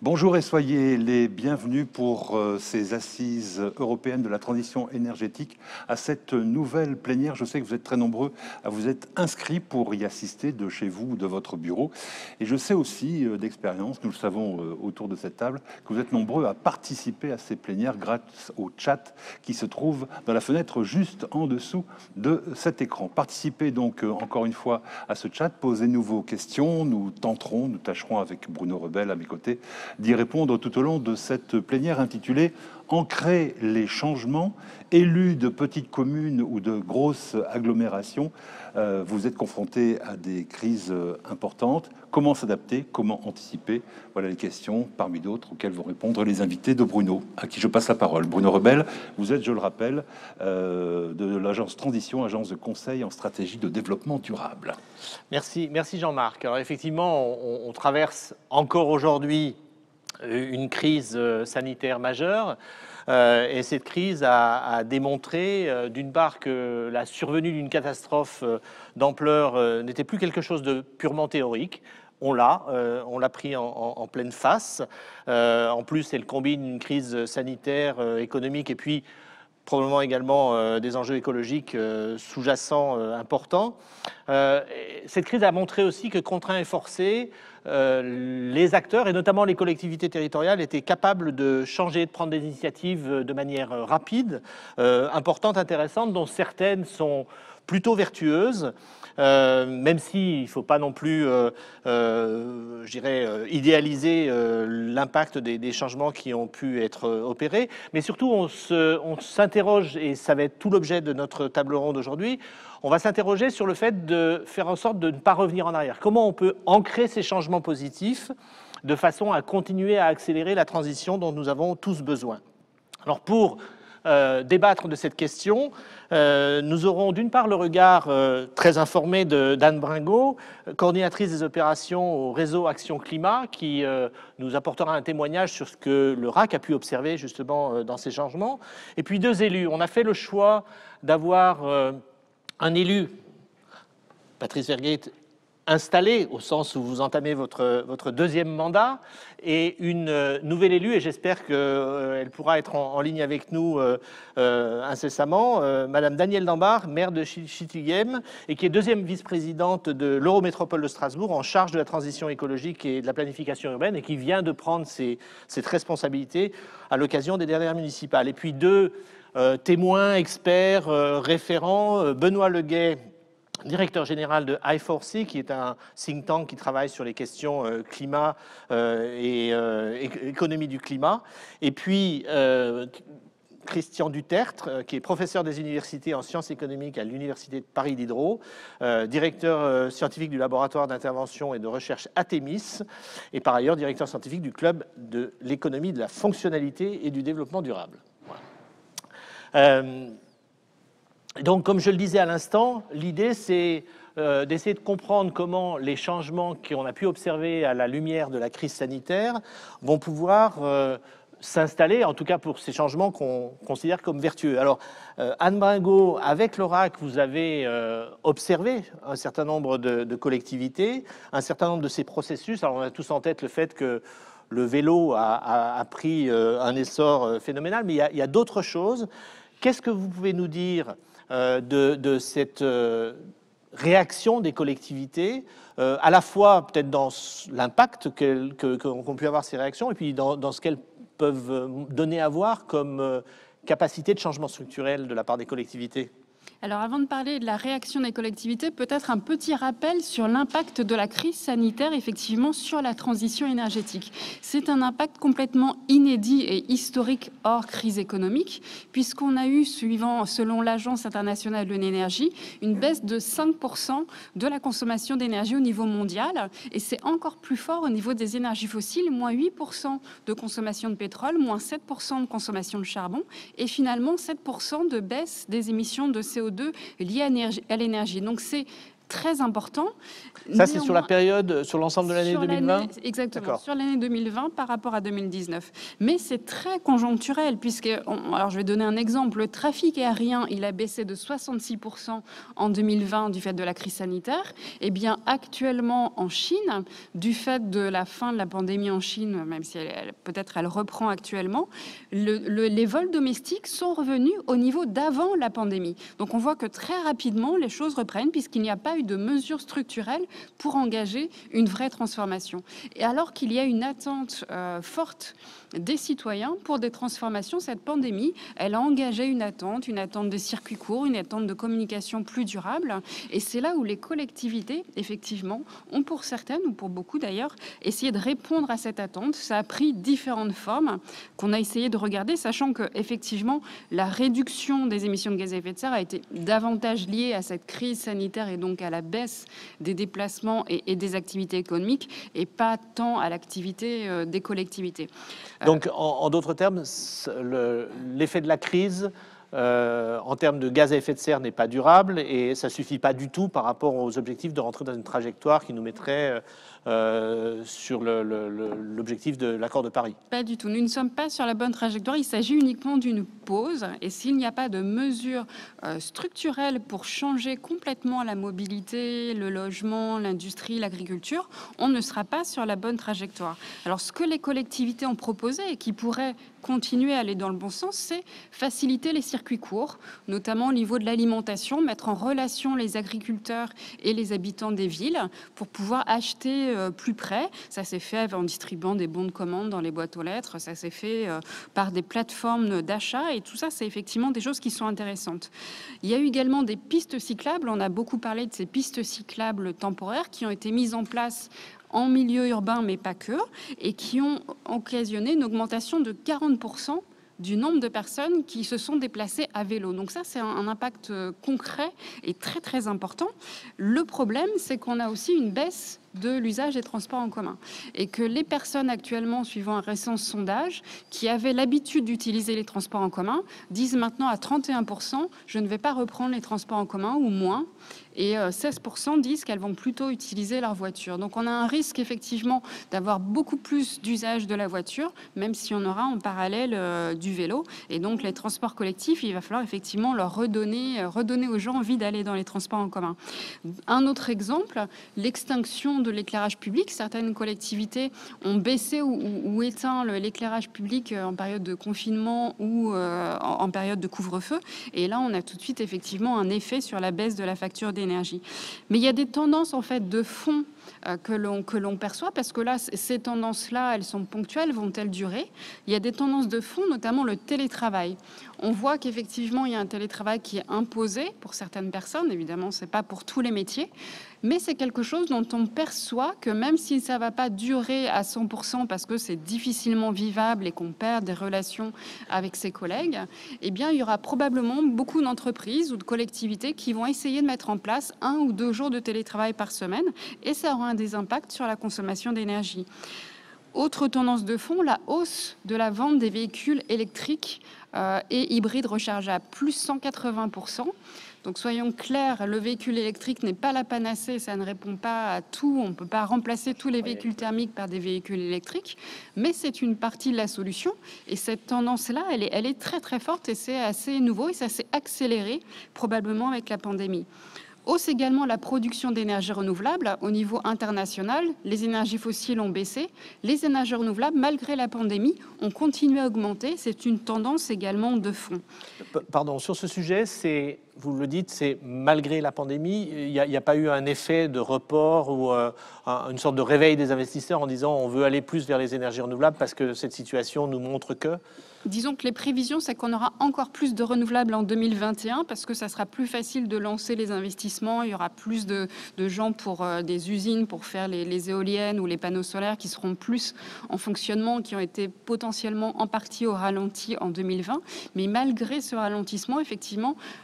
Bonjour et soyez les bienvenus pour ces assises européennes de la transition énergétique à cette nouvelle plénière. Je sais que vous êtes très nombreux à vous être inscrits pour y assister de chez vous ou de votre bureau. Et je sais aussi d'expérience, nous le savons autour de cette table, que vous êtes nombreux à participer à ces plénières grâce au chat qui se trouve dans la fenêtre juste en dessous de cet écran. Participez donc encore une fois à ce chat, posez-nous vos questions, nous tâcherons avec Bruno Rebel à mes côtés d'y répondre tout au long de cette plénière intitulée « Ancrer les changements ». Élus de petites communes ou de grosses agglomérations, vous êtes confrontés à des crises importantes. Comment s'adapter? Comment anticiper? Voilà les questions, parmi d'autres, auxquelles vont répondre les invités de Bruno, à qui je passe la parole. Bruno Rebel, vous êtes, je le rappelle, de l'agence Transition, agence de conseil en stratégie de développement durable. Merci Jean-Marc. Alors effectivement, on traverse encore aujourd'hui une crise sanitaire majeure. Et cette crise a démontré, d'une part, que la survenue d'une catastrophe d'ampleur n'était plus quelque chose de purement théorique. On l'a pris en pleine face. En plus, elle combine une crise sanitaire, économique et puis probablement également des enjeux écologiques sous-jacents importants. Cette crise a montré aussi que, contraints et forcés, les acteurs, et notamment les collectivités territoriales, étaient capables de changer, de prendre des initiatives de manière rapide, importante, intéressante, dont certaines sont plutôt vertueuses, même s'il ne faut pas non plus, je dirais, idéaliser l'impact des changements qui ont pu être opérés. Mais surtout, on s'interroge, et ça va être tout l'objet de notre table ronde aujourd'hui, on va s'interroger sur le fait de faire en sorte de ne pas revenir en arrière. Comment on peut ancrer ces changements positifs de façon à continuer à accélérer la transition dont nous avons tous besoin. Alors pour débattre de cette question, nous aurons d'une part le regard très informé d'Anne Bringot, coordinatrice des opérations au réseau Action Climat, qui nous apportera un témoignage sur ce que le RAC a pu observer justement dans ces changements. Et puis deux élus. On a fait le choix d'avoir un élu, Patrice Vergate, installé au sens où vous entamez votre deuxième mandat, et une nouvelle élue, et j'espère qu'elle pourra être en ligne avec nous incessamment, Madame Danielle Dambach, maire de Schiltigheim, et qui est deuxième vice-présidente de l'Eurométropole de Strasbourg, en charge de la transition écologique et de la planification urbaine, et qui vient de prendre cette responsabilité à l'occasion des dernières municipales. Et puis deux témoins, experts, référents, Benoît Leguet, directeur général de I4C, qui est un think tank qui travaille sur les questions climat et économie du climat. Et puis Christian Dutertre, qui est professeur des universités en sciences économiques à l'Université de Paris Diderot, directeur scientifique du laboratoire d'intervention et de recherche Athémis, et par ailleurs directeur scientifique du club de l'économie de la fonctionnalité et du développement durable. Voilà. Donc, comme je le disais à l'instant, l'idée, c'est d'essayer de comprendre comment les changements qu'on a pu observer à la lumière de la crise sanitaire vont pouvoir s'installer, en tout cas pour ces changements qu'on considère comme vertueux. Alors, Anne Bringot, avec l'ORAC, vous avez observé un certain nombre de collectivités, un certain nombre de ces processus. Alors, on a tous en tête le fait que le vélo a pris un essor phénoménal, mais il y a d'autres choses. Qu'est-ce que vous pouvez nous dire de cette réaction des collectivités, à la fois peut-être dans l'impact qu'ont pu avoir ces réactions, et puis dans ce qu'elles peuvent donner à voir comme capacité de changement structurel de la part des collectivités? Alors avant de parler de la réaction des collectivités, peut-être un petit rappel sur l'impact de la crise sanitaire, effectivement, sur la transition énergétique. C'est un impact complètement inédit et historique hors crise économique, puisqu'on a eu, selon l'Agence internationale de l'énergie, une baisse de 5% de la consommation d'énergie au niveau mondial, et c'est encore plus fort au niveau des énergies fossiles, moins 8% de consommation de pétrole, moins 7% de consommation de charbon, et finalement 7% de baisse des émissions de CO2 liées à l'énergie. Donc c'est très important. Ça, c'est sur la période, sur l'ensemble de l'année 2020 ? Exactement, sur l'année 2020 par rapport à 2019. Mais c'est très conjoncturel, puisque, alors je vais donner un exemple, le trafic aérien, il a baissé de 66% en 2020 du fait de la crise sanitaire. Eh bien, actuellement, en Chine, du fait de la fin de la pandémie en Chine, même si peut-être elle reprend actuellement, les vols domestiques sont revenus au niveau d'avant la pandémie. Donc on voit que très rapidement, les choses reprennent, puisqu'il n'y a pas eu de mesures structurelles pour engager une vraie transformation. Et alors qu'il y a une attente forte des citoyens pour des transformations, cette pandémie, elle a engagé une attente des circuits courts, une attente de communication plus durable. Et c'est là où les collectivités, effectivement, ont pour certaines, ou pour beaucoup d'ailleurs, essayé de répondre à cette attente. Ça a pris différentes formes qu'on a essayé de regarder, sachant que, effectivement, la réduction des émissions de gaz à effet de serre a été davantage liée à cette crise sanitaire et donc à la baisse des déplacements et des activités économiques, et pas tant à l'activité des collectivités. Donc, en d'autres termes, l'effet de la crise en termes de gaz à effet de serre n'est pas durable et ça ne suffit pas du tout par rapport aux objectifs de rentrer dans une trajectoire qui nous mettrait sur l'objectif de l'accord de Paris. Pas du tout. Nous ne sommes pas sur la bonne trajectoire. Il s'agit uniquement d'une pause. Et s'il n'y a pas de mesures structurelles pour changer complètement la mobilité, le logement, l'industrie, l'agriculture, on ne sera pas sur la bonne trajectoire. Alors, ce que les collectivités ont proposé et qui pourrait continuer à aller dans le bon sens, c'est faciliter les circuits courts, notamment au niveau de l'alimentation, mettre en relation les agriculteurs et les habitants des villes pour pouvoir acheter plus près. Ça s'est fait en distribuant des bons de commande dans les boîtes aux lettres, ça s'est fait par des plateformes d'achat et tout ça, c'est effectivement des choses qui sont intéressantes. Il y a eu également des pistes cyclables, on a beaucoup parlé de ces pistes cyclables temporaires qui ont été mises en place en milieu urbain, mais pas que, et qui ont occasionné une augmentation de 40% du nombre de personnes qui se sont déplacées à vélo. Donc ça, c'est un impact concret et très, très important. Le problème, c'est qu'on a aussi une baisse de l'usage des transports en commun et que les personnes actuellement, suivant un récent sondage, qui avaient l'habitude d'utiliser les transports en commun, disent maintenant à 31% « je ne vais pas reprendre les transports en commun » ou moins, et 16% disent qu'elles vont plutôt utiliser leur voiture. Donc on a un risque effectivement d'avoir beaucoup plus d'usage de la voiture, même si on aura en parallèle du vélo. Et donc les transports collectifs, il va falloir effectivement leur redonner aux gens envie d'aller dans les transports en commun. Un autre exemple, l'extinction de l'éclairage public. Certaines collectivités ont baissé ou éteint l'éclairage public en période de confinement ou en période de couvre-feu. Et là, on a tout de suite effectivement un effet sur la baisse de la facture d'énergie. Mais il y a des tendances en fait de fond que l'on perçoit, parce que là, ces tendances-là, elles sont ponctuelles, vont-elles durer? Il y a des tendances de fond, notamment le télétravail. On voit qu'effectivement, il y a un télétravail qui est imposé pour certaines personnes. Évidemment, c'est pas pour tous les métiers, mais c'est quelque chose dont on perçoit que même si ça va pas durer à 100% parce que c'est difficilement vivable et qu'on perd des relations avec ses collègues, eh bien, il y aura probablement beaucoup d'entreprises ou de collectivités qui vont essayer de mettre en place 1 ou 2 jours de télétravail par semaine, et ça aura des impacts sur la consommation d'énergie. Autre tendance de fond, la hausse de la vente des véhicules électriques et hybrides rechargeables, plus 180%. Donc soyons clairs, le véhicule électrique n'est pas la panacée, ça ne répond pas à tout, on ne peut pas remplacer tous les véhicules thermiques par des véhicules électriques, mais c'est une partie de la solution. Et cette tendance-là, elle est très très forte et c'est assez nouveau et ça s'est accéléré probablement avec la pandémie. Hausse également la production d'énergie renouvelable au niveau international. Les énergies fossiles ont baissé. Les énergies renouvelables, malgré la pandémie, ont continué à augmenter. C'est une tendance également de fond. Pardon, sur ce sujet, vous le dites, c'est malgré la pandémie, il n'y a pas eu un effet de report ou une sorte de réveil des investisseurs en disant on veut aller plus vers les énergies renouvelables parce que cette situation nous montre que... Disons que les prévisions, c'est qu'on aura encore plus de renouvelables en 2021 parce que ça sera plus facile de lancer les investissements. Il y aura plus de gens pour des usines pour faire les éoliennes ou les panneaux solaires qui seront plus en fonctionnement, qui ont été potentiellement en partie au ralenti en 2020. Mais malgré ce ralentissement, effectivement, il y a eu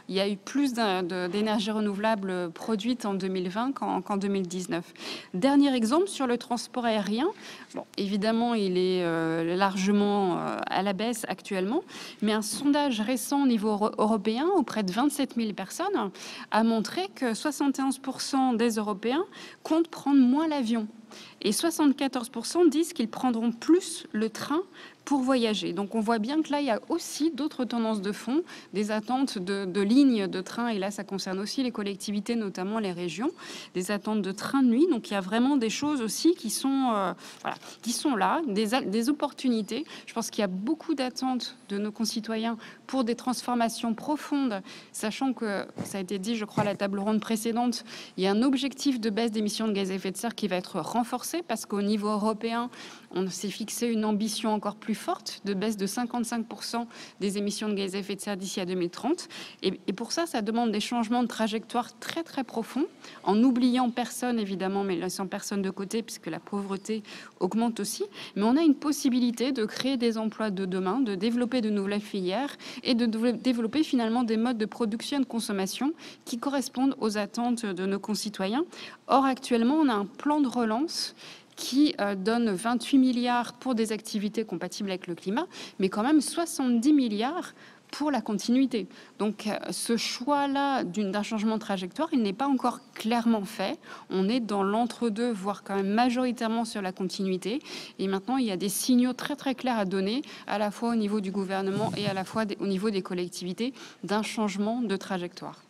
plus d'énergie renouvelable produite en 2020 qu'en 2019. Dernier exemple sur le transport aérien. Bon, évidemment, il est largement à la baisse actuellement, mais un sondage récent au niveau européen auprès de 27 000 personnes a montré que 71% des Européens comptent prendre moins l'avion. Et 74% disent qu'ils prendront plus le train pour voyager. Donc on voit bien que là, il y a aussi d'autres tendances de fond, des attentes de lignes de train, et là, ça concerne aussi les collectivités, notamment les régions, des attentes de train de nuit. Donc il y a vraiment des choses aussi qui sont là, des opportunités. Je pense qu'il y a beaucoup d'attentes de nos concitoyens pour des transformations profondes, sachant que, ça a été dit, je crois, à la table ronde précédente, il y a un objectif de baisse d'émissions de gaz à effet de serre qui va être renforcé, parce qu'au niveau européen, on s'est fixé une ambition encore plus forte de baisse de 55% des émissions de gaz à effet de serre d'ici à 2030. Et pour ça, ça demande des changements de trajectoire très très profonds, en n'oubliant personne évidemment, mais laissant personne de côté, puisque la pauvreté augmente aussi. Mais on a une possibilité de créer des emplois de demain, de développer de nouvelles filières et de développer finalement des modes de production et de consommation qui correspondent aux attentes de nos concitoyens. Or, actuellement, on a un plan de relance qui donne 28 milliards pour des activités compatibles avec le climat, mais quand même 70 milliards pour la continuité. Donc ce choix-là d'un changement de trajectoire, il n'est pas encore clairement fait. On est dans l'entre-deux, voire quand même majoritairement sur la continuité. Et maintenant, il y a des signaux très très clairs à donner, à la fois au niveau du gouvernement et à la fois au niveau des collectivités, d'un changement de trajectoire.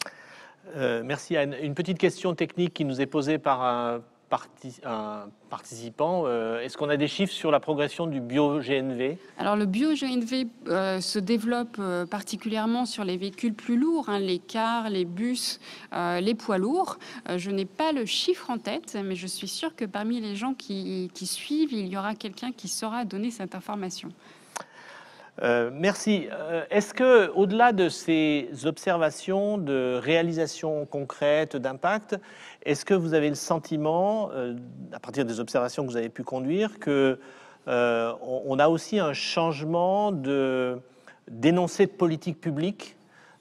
Merci Anne. Une petite question technique qui nous est posée par un participant. Est-ce qu'on a des chiffres sur la progression du bio-GNV? Alors le bio-GNV se développe particulièrement sur les véhicules plus lourds, les cars, les bus, les poids lourds. Je n'ai pas le chiffre en tête, mais je suis sûre que parmi les gens qui suivent, il y aura quelqu'un qui saura donner cette information. Merci. Est-ce que, au-delà de ces observations de réalisation concrète, d'impact, est-ce que vous avez le sentiment, à partir des observations que vous avez pu conduire, que on a aussi un changement d'énoncé de politique publique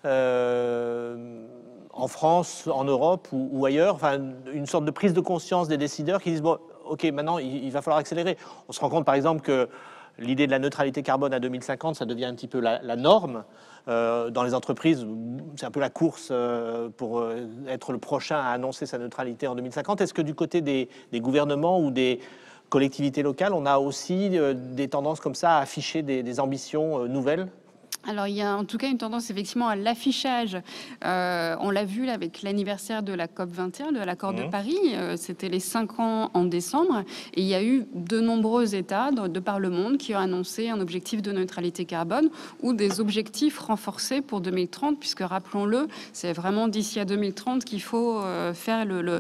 en France, en Europe ou ailleurs, enfin une sorte de prise de conscience des décideurs qui disent bon, ok, maintenant il va falloir accélérer. On se rend compte, par exemple, que l'idée de la neutralité carbone à 2050, ça devient un petit peu la norme. Dans les entreprises, c'est un peu la course pour être le prochain à annoncer sa neutralité en 2050. Est-ce que du côté des gouvernements ou des collectivités locales, on a aussi des tendances comme ça à afficher des ambitions nouvelles ? Alors, il y a en tout cas une tendance effectivement à l'affichage. On l'a vu là, avec l'anniversaire de la COP21, de l'accord de Paris. C'était les 5 ans en décembre. Et il y a eu de nombreux États de par le monde qui ont annoncé un objectif de neutralité carbone ou des objectifs renforcés pour 2030, puisque rappelons-le, c'est vraiment d'ici à 2030 qu'il faut faire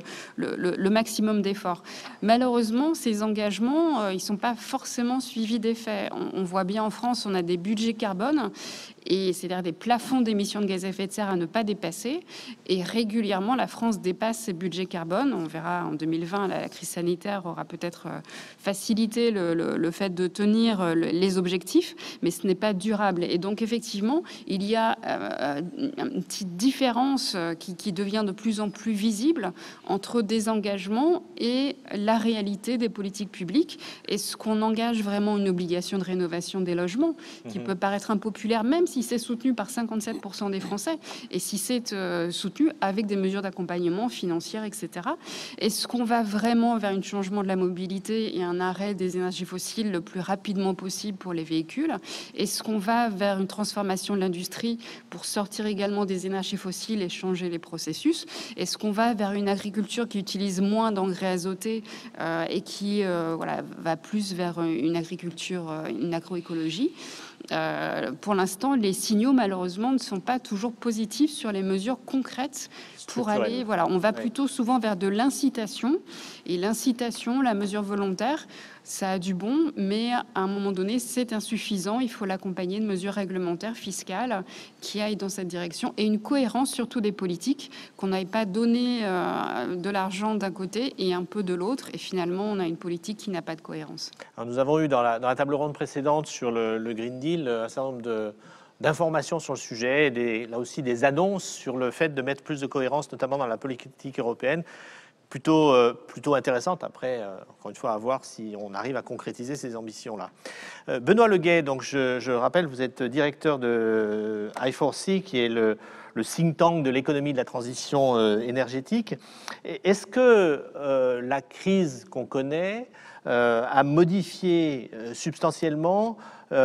le maximum d'efforts. Malheureusement, ces engagements, ils ne sont pas forcément suivis d'effets. On voit bien en France, on a des budgets carbone, et c'est-à-dire des plafonds d'émissions de gaz à effet de serre à ne pas dépasser. Et régulièrement, la France dépasse ses budgets carbone. On verra en 2020, la crise sanitaire aura peut-être facilité le fait de tenir les objectifs, mais ce n'est pas durable. Et donc, effectivement, il y a une petite différence qui devient de plus en plus visible entre des engagements et la réalité des politiques publiques. Est-ce qu'on engage vraiment une obligation de rénovation des logements qui peut paraître impopulaire, même si c'est soutenu par 57% des Français, et si c'est soutenu avec des mesures d'accompagnement financières, etc. Est-ce qu'on va vraiment vers un changement de la mobilité et un arrêt des énergies fossiles le plus rapidement possible pour les véhicules? Est-ce qu'on va vers une transformation de l'industrie pour sortir également des énergies fossiles et changer les processus? Est-ce qu'on va vers une agriculture qui utilise moins d'engrais azotés et qui va plus vers une agriculture, une agroécologie? Pour l'instant, les signaux, malheureusement, ne sont pas toujours positifs sur les mesures concrètes pour aller... Voilà, on va plutôt souvent vers de l'incitation. Et l'incitation, la mesure volontaire, ça a du bon, mais à un moment donné, c'est insuffisant. Il faut l'accompagner de mesures réglementaires, fiscales, qui aillent dans cette direction. Et une cohérence, surtout des politiques, qu'on n'aille pas donné de l'argent d'un côté et un peu de l'autre. Et finalement, on a une politique qui n'a pas de cohérence. Alors, nous avons eu dans la table ronde précédente sur le Green Deal un certain nombre d'informations sur le sujet, et là aussi des annonces sur le fait de mettre plus de cohérence, notamment dans la politique européenne, plutôt intéressante. Après, encore une fois, à voir si on arrive à concrétiser ces ambitions-là. Benoît Leguet, donc je rappelle, vous êtes directeur de I4C, qui est le think tank de l'économie de la transition énergétique. Est-ce que la crise qu'on connaît a modifié substantiellement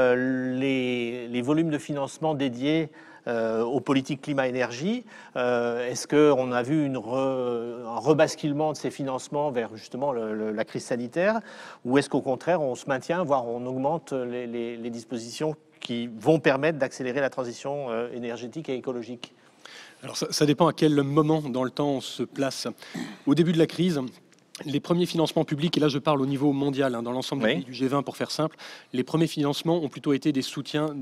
les volumes de financement dédiés aux politiques climat-énergie? Est-ce qu'on a vu un rebasculement de ces financements vers justement la crise sanitaire, ou est-ce qu'au contraire on se maintient, voire on augmente les dispositions qui vont permettre d'accélérer la transition énergétique et écologique? Alors ça dépend à quel moment dans le temps on se place. Au début de la crise, les premiers financements publics, et là je parle au niveau mondial, dans l'ensemble des pays du G20 pour faire simple, les premiers financements ont plutôt été des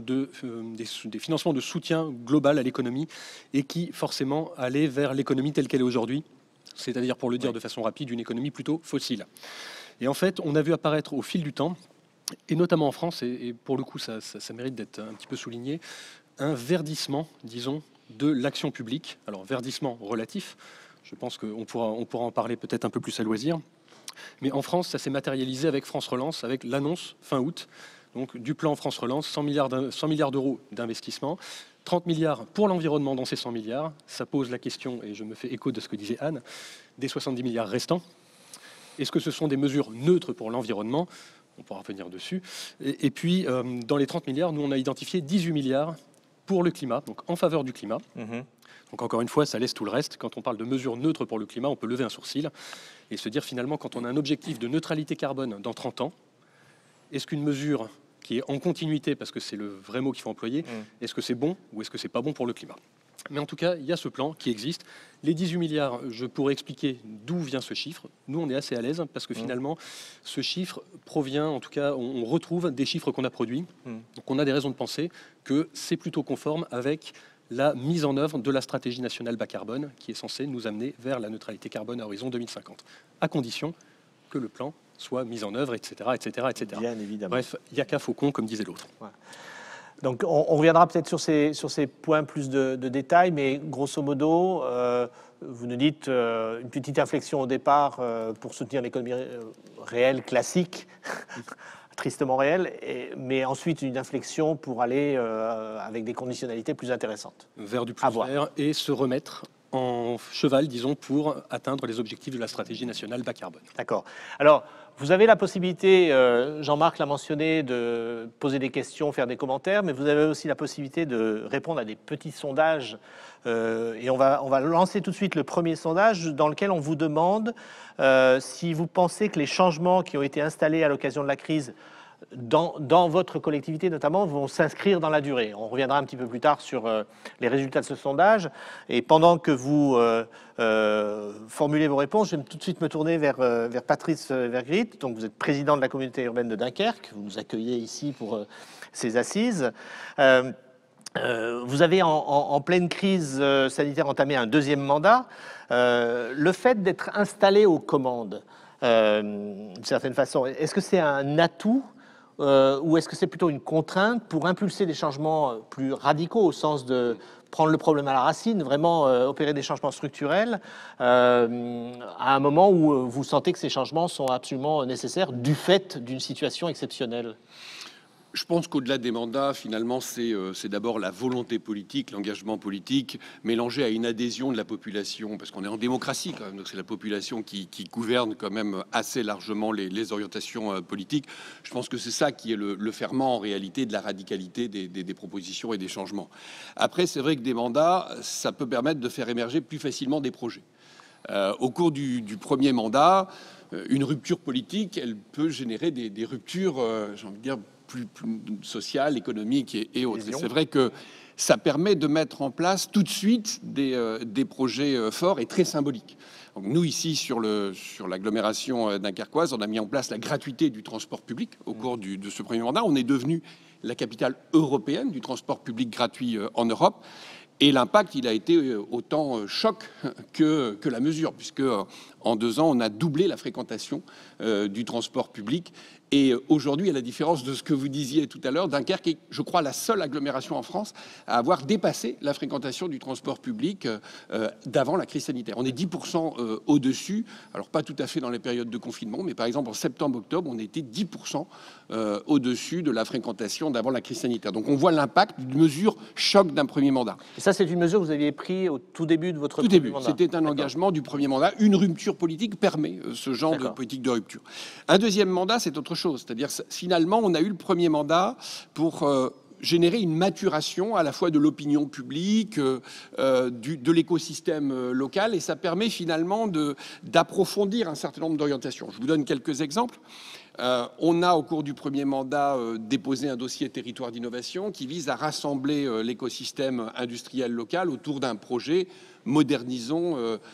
financements de soutien global à l'économie, et qui forcément allaient vers l'économie telle qu'elle est aujourd'hui, c'est-à-dire, pour le dire de façon rapide, une économie plutôt fossile. Et en fait, on a vu apparaître au fil du temps, et notamment en France, et pour le coup ça mérite d'être un petit peu souligné, un verdissement, disons, de l'action publique. Alors verdissement relatif, je pense qu'on pourra en parler peut-être un peu plus à loisir. Mais en France, ça s'est matérialisé avec France Relance, avec l'annonce fin août, donc du plan France Relance, 100 milliards d'euros d'investissement, 30 milliards pour l'environnement dans ces 100 milliards. Ça pose la question, et je me fais écho de ce que disait Anne, des 70 milliards restants. Est-ce que ce sont des mesures neutres pour l'environnement? On pourra revenir dessus. Et puis, dans les 30 milliards, nous, on a identifié 18 milliards pour le climat, donc en faveur du climat. Donc encore une fois, ça laisse tout le reste. Quand on parle de mesures neutres pour le climat, on peut lever un sourcil et se dire finalement, quand on a un objectif de neutralité carbone dans 30 ans, est-ce qu'une mesure qui est en continuité, parce que c'est le vrai mot qu'il faut employer, est-ce que c'est bon ou est-ce que c'est pas bon pour le climat? Mais en tout cas, il y a ce plan qui existe. Les 18 milliards, je pourrais expliquer d'où vient ce chiffre. Nous, on est assez à l'aise parce que finalement, ce chiffre provient, en tout cas, on retrouve des chiffres qu'on a produits. Donc on a des raisons de penser que c'est plutôt conforme avec la mise en œuvre de la stratégie nationale bas carbone qui est censée nous amener vers la neutralité carbone à horizon 2050, à condition que le plan soit mis en œuvre, etc. Bien évidemment. Bref, il n'y a qu'à Faucon, comme disait l'autre. Ouais. Donc on reviendra peut-être sur ces points plus de détails, mais grosso modo, vous nous dites une petite inflexion au départ pour soutenir l'économie réelle, classique, tristement réelle, mais ensuite une inflexion pour aller avec des conditionnalités plus intéressantes. Vers du plus vert et se remettre en cheval, disons, pour atteindre les objectifs de la stratégie nationale bas carbone. D'accord. Alors, vous avez la possibilité, Jean-Marc l'a mentionné, de poser des questions, faire des commentaires, mais vous avez aussi la possibilité de répondre à des petits sondages. Et on va lancer tout de suite le premier sondage dans lequel on vous demande si vous pensez que les changements qui ont été installés à l'occasion de la crise dans votre collectivité notamment, vont s'inscrire dans la durée. On reviendra un petit peu plus tard sur les résultats de ce sondage. Et pendant que vous formulez vos réponses, je vais tout de suite me tourner vers Patrice Vergrit. Donc, vous êtes président de la communauté urbaine de Dunkerque. Vous nous accueillez ici pour ces assises. Vous avez en pleine crise sanitaire entamé un deuxième mandat. Le fait d'être installé aux commandes, d'une certaine façon, est-ce que c'est un atout ou est-ce que c'est plutôt une contrainte pour impulser des changements plus radicaux au sens de prendre le problème à la racine, vraiment opérer des changements structurels à un moment où vous sentez que ces changements sont absolument nécessaires du fait d'une situation exceptionnelle? Je pense qu'au-delà des mandats, finalement, c'est d'abord la volonté politique, l'engagement politique, mélangé à une adhésion de la population, parce qu'on est en démocratie quand même, donc c'est la population qui gouverne quand même assez largement les orientations politiques. Je pense que c'est ça qui est le ferment en réalité de la radicalité des propositions et des changements. Après, c'est vrai que des mandats, ça peut permettre de faire émerger plus facilement des projets. Au cours du premier mandat, une rupture politique, elle peut générer des ruptures, j'ai envie de dire, plus sociales, économiques et autres. Et c'est vrai que ça permet de mettre en place tout de suite des projets forts et très symboliques. Donc nous, ici, sur l'agglomération dunkerquoise, on a mis en place la gratuité du transport public au cours de ce premier mandat. On est devenu la capitale européenne du transport public gratuit en Europe. Et l'impact, il a été autant choc que la mesure, puisque en 2 ans, on a doublé la fréquentation du transport public. Et aujourd'hui, à la différence de ce que vous disiez tout à l'heure, Dunkerque est, je crois, la seule agglomération en France à avoir dépassé la fréquentation du transport public d'avant la crise sanitaire. On est 10% au-dessus, alors pas tout à fait dans les périodes de confinement, mais par exemple en septembre-octobre, on était 10% au-dessus de la fréquentation d'avant la crise sanitaire. Donc on voit l'impact d'une mesure choc d'un premier mandat. Et ça, c'est une mesure que vous aviez prise au tout début de votre Tout premier début, mandat. c'était un engagement du premier mandat. Une rupture politique permet ce genre de politique de rupture. Un deuxième mandat, c'est autre chose. C'est-à-dire, finalement, on a eu le premier mandat pour générer une maturation à la fois de l'opinion publique, de l'écosystème local, et ça permet finalement d'approfondir un certain nombre d'orientations. Je vous donne quelques exemples. On a, au cours du premier mandat, déposé un dossier territoire d'innovation qui vise à rassembler l'écosystème industriel local autour d'un projet. Modernisons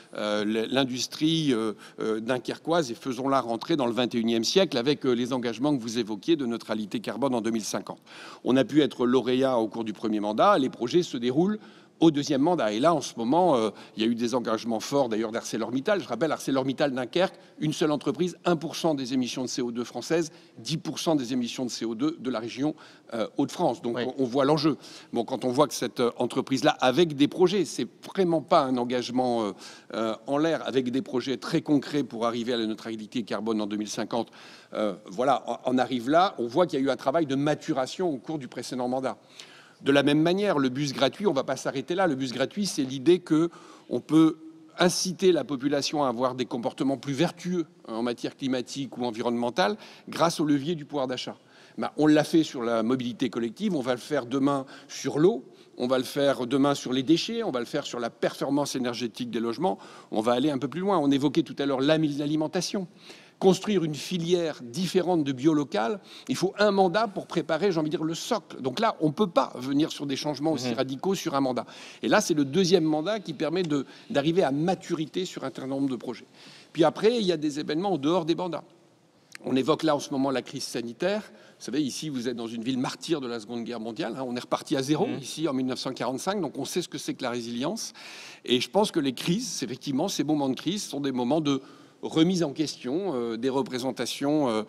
l'industrie dunkerquoise et faisons-la rentrer dans le 21e siècle avec les engagements que vous évoquiez de neutralité carbone en 2050. On a pu être lauréat au cours du premier mandat. Les projets se déroulent au deuxième mandat. Et là, en ce moment, il y a eu des engagements forts, d'ailleurs, d'ArcelorMittal. Je rappelle, ArcelorMittal Dunkerque, une seule entreprise, 1% des émissions de CO2 françaises, 10% des émissions de CO2 de la région Hauts-de-France. Donc, oui, on voit l'enjeu. Bon, quand on voit que cette entreprise-là, avec des projets, c'est vraiment pas un engagement en l'air, avec des projets très concrets pour arriver à la neutralité carbone en 2050, voilà, on arrive là. On voit qu'il y a eu un travail de maturation au cours du précédent mandat. De la même manière, le bus gratuit, on ne va pas s'arrêter là. Le bus gratuit, c'est l'idée qu'on peut inciter la population à avoir des comportements plus vertueux en matière climatique ou environnementale grâce au levier du pouvoir d'achat. Ben, on l'a fait sur la mobilité collective, on va le faire demain sur l'eau, on va le faire demain sur les déchets, on va le faire sur la performance énergétique des logements, on va aller un peu plus loin. On évoquait tout à l'heure l'alimentation. Construire une filière différente de bio local, il faut un mandat pour préparer, j'ai envie de dire, le socle. Donc là, on ne peut pas venir sur des changements aussi radicaux sur un mandat. Et là, c'est le deuxième mandat qui permet d'arriver à maturité sur un certain nombre de projets. Puis après, il y a des événements en dehors des mandats. On évoque là en ce moment la crise sanitaire. Vous savez, ici, vous êtes dans une ville martyre de la Seconde Guerre mondiale. On est reparti à zéro ici en 1945, donc on sait ce que c'est que la résilience. Et je pense que les crises, effectivement, ces moments de crise sont des moments de remise en question des représentations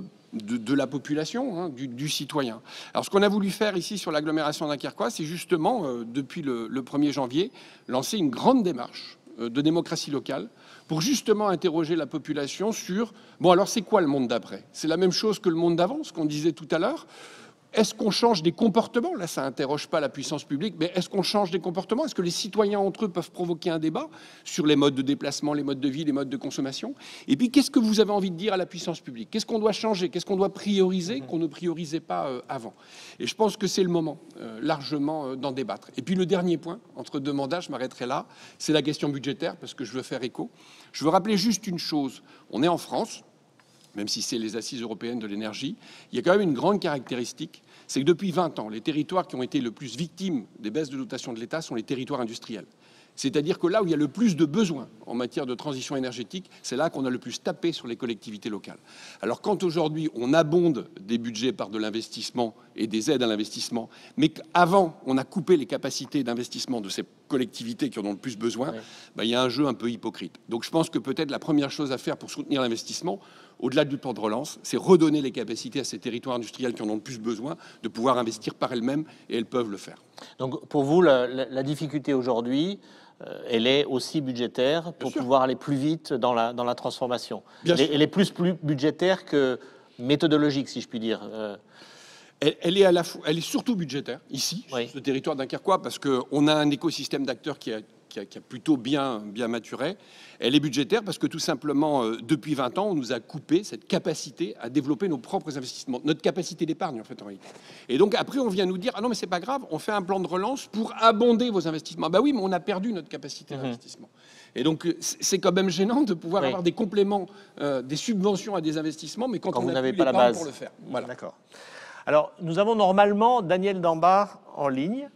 de la population, du citoyen. Alors, ce qu'on a voulu faire ici sur l'agglomération dunkerquoise, c'est justement, depuis le 1er janvier, lancer une grande démarche de démocratie locale pour justement interroger la population sur, bon, alors c'est quoi le monde d'après? C'est la même chose que le monde d'avant, ce qu'on disait tout à l'heure. Est-ce qu'on change des comportements? Là, ça n'interroge pas la puissance publique, mais est-ce qu'on change des comportements? Est-ce que les citoyens entre eux peuvent provoquer un débat sur les modes de déplacement, les modes de vie, les modes de consommation? Et puis, qu'est-ce que vous avez envie de dire à la puissance publique? Qu'est-ce qu'on doit changer? Qu'est-ce qu'on doit prioriser qu'on ne priorisait pas avant? Et je pense que c'est le moment, largement, d'en débattre. Et puis, le dernier point, entre deux mandats, je m'arrêterai là, c'est la question budgétaire, parce que je veux faire écho. Je veux rappeler juste une chose. On est en France, même si c'est les assises européennes de l'énergie, il y a quand même une grande caractéristique, c'est que depuis 20 ans, les territoires qui ont été le plus victimes des baisses de dotation de l'État sont les territoires industriels. C'est-à-dire que là où il y a le plus de besoins en matière de transition énergétique, c'est là qu'on a le plus tapé sur les collectivités locales. Alors quand aujourd'hui on abonde des budgets par de l'investissement et des aides à l'investissement, mais qu'avant on a coupé les capacités d'investissement de ces collectivités qui en ont le plus besoin, ben, il y a un jeu un peu hypocrite. Donc je pense que peut-être la première chose à faire pour soutenir l'investissement, au-delà du plan de relance, c'est redonner les capacités à ces territoires industriels qui en ont le plus besoin de pouvoir investir par elles-mêmes, et elles peuvent le faire. Donc pour vous, la difficulté aujourd'hui, elle est aussi budgétaire pour pouvoir aller plus vite dans la transformation. Elle est plus budgétaire que méthodologique, si je puis dire. Elle est surtout budgétaire, ici, sur ce territoire dunkerquois, parce qu'on a un écosystème d'acteurs qui a plutôt bien maturé. Elle est budgétaire parce que tout simplement, depuis 20 ans, on nous a coupé cette capacité à développer nos propres investissements, notre capacité d'épargne en fait en réalité. Et donc après, on vient nous dire, ah non mais c'est pas grave, on fait un plan de relance pour abonder vos investissements. Bah oui, mais on a perdu notre capacité d'investissement. Et donc c'est quand même gênant de pouvoir avoir des compléments, des subventions à des investissements, mais quand on n'a plus l'épargne pour le faire. Voilà. D'accord. Alors, nous avons normalement Danielle Dambach en ligne.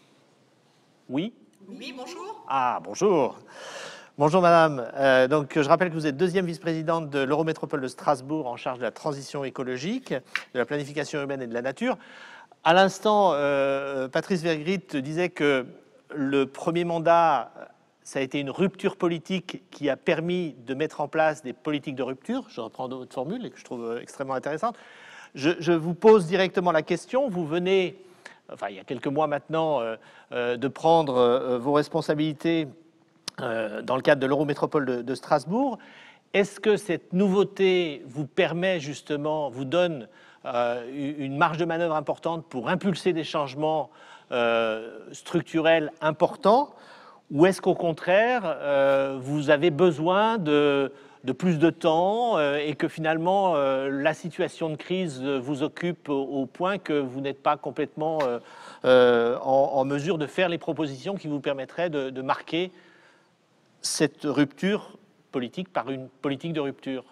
Oui. Oui, bonjour. Ah, bonjour. Bonjour madame. Donc je rappelle que vous êtes deuxième vice-présidente de l'Eurométropole de Strasbourg en charge de la transition écologique, de la planification urbaine et de la nature. À l'instant, Patrice Vergrit disait que le premier mandat, ça a été une rupture politique qui a permis de mettre en place des politiques de rupture. Je reprends votre formule et que je trouve extrêmement intéressante. Je vous pose directement la question. Vous venez, enfin il y a quelques mois maintenant, de prendre vos responsabilités dans le cadre de l'Eurométropole de Strasbourg. Est-ce que cette nouveauté vous permet justement, vous donne une marge de manœuvre importante pour impulser des changements structurels importants, ou est-ce qu'au contraire, vous avez besoin de plus de temps et que finalement la situation de crise vous occupe au point que vous n'êtes pas complètement en mesure de faire les propositions qui vous permettraient de marquer cette rupture politique par une politique de rupture?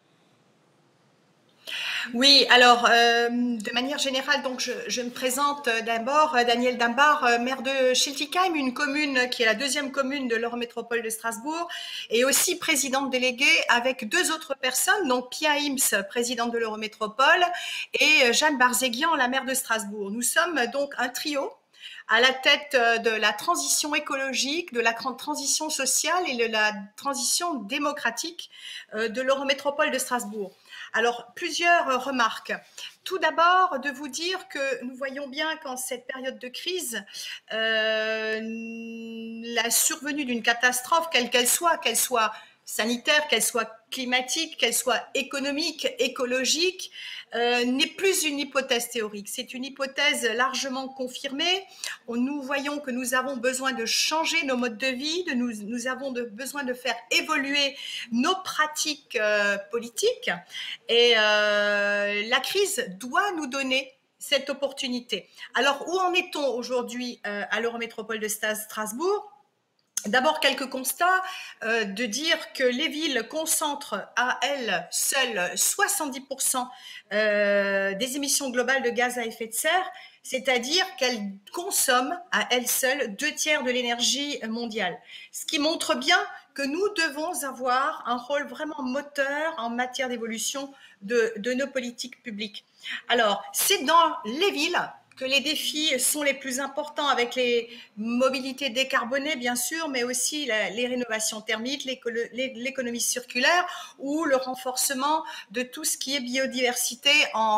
Oui, alors de manière générale, donc je me présente d'abord, Danielle Dimbar, maire de Schiltigheim, une commune qui est la deuxième commune de l'Eurométropole de Strasbourg, et aussi présidente déléguée avec deux autres personnes, donc Pia Ims, présidente de l'Eurométropole, et Jeanne Barzéguian, la maire de Strasbourg. Nous sommes donc un trio à la tête de la transition écologique, de la transition sociale et de la transition démocratique de l'Eurométropole de Strasbourg. Alors, plusieurs remarques. Tout d'abord, de vous dire que nous voyons bien qu'en cette période de crise, la survenue d'une catastrophe, quelle qu'elle soit sanitaire, qu'elle soit climatique, qu'elle soit économique, écologique, n'est plus une hypothèse théorique. C'est une hypothèse largement confirmée. Nous voyons que nous avons besoin de changer nos modes de vie, nous avons besoin de faire évoluer nos pratiques politiques. Et la crise doit nous donner cette opportunité. Alors, où en est-on aujourd'hui à l'Eurométropole de Strasbourg ? D'abord, quelques constats, de dire que les villes concentrent à elles seules 70% des émissions globales de gaz à effet de serre, c'est-à-dire qu'elles consomment à elles seules 2/3 de l'énergie mondiale. Ce qui montre bien que nous devons avoir un rôle vraiment moteur en matière d'évolution de nos politiques publiques. Alors, c'est dans les villes que les défis sont les plus importants, avec les mobilités décarbonées, bien sûr, mais aussi les rénovations thermiques, l'économie circulaire ou le renforcement de tout ce qui est biodiversité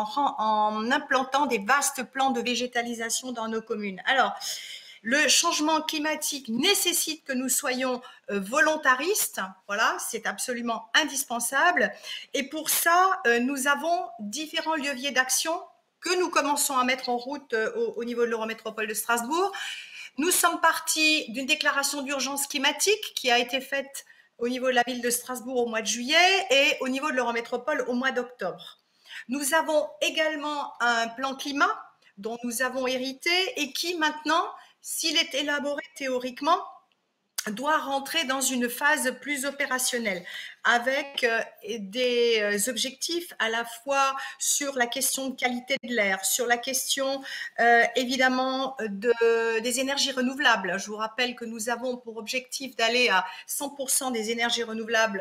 en implantant des vastes plans de végétalisation dans nos communes. Alors, le changement climatique nécessite que nous soyons volontaristes, voilà, c'est absolument indispensable. Et pour ça, nous avons différents leviers d'action que nous commençons à mettre en route au niveau de l'Eurométropole de Strasbourg. Nous sommes partis d'une déclaration d'urgence climatique qui a été faite au niveau de la ville de Strasbourg au mois de juillet et au niveau de l'Eurométropole au mois d'octobre. Nous avons également un plan climat dont nous avons hérité et qui maintenant, s'il est élaboré théoriquement, doit rentrer dans une phase plus opérationnelle avec des objectifs à la fois sur la question de qualité de l'air, sur la question évidemment des énergies renouvelables. Je vous rappelle que nous avons pour objectif d'aller à 100% des énergies renouvelables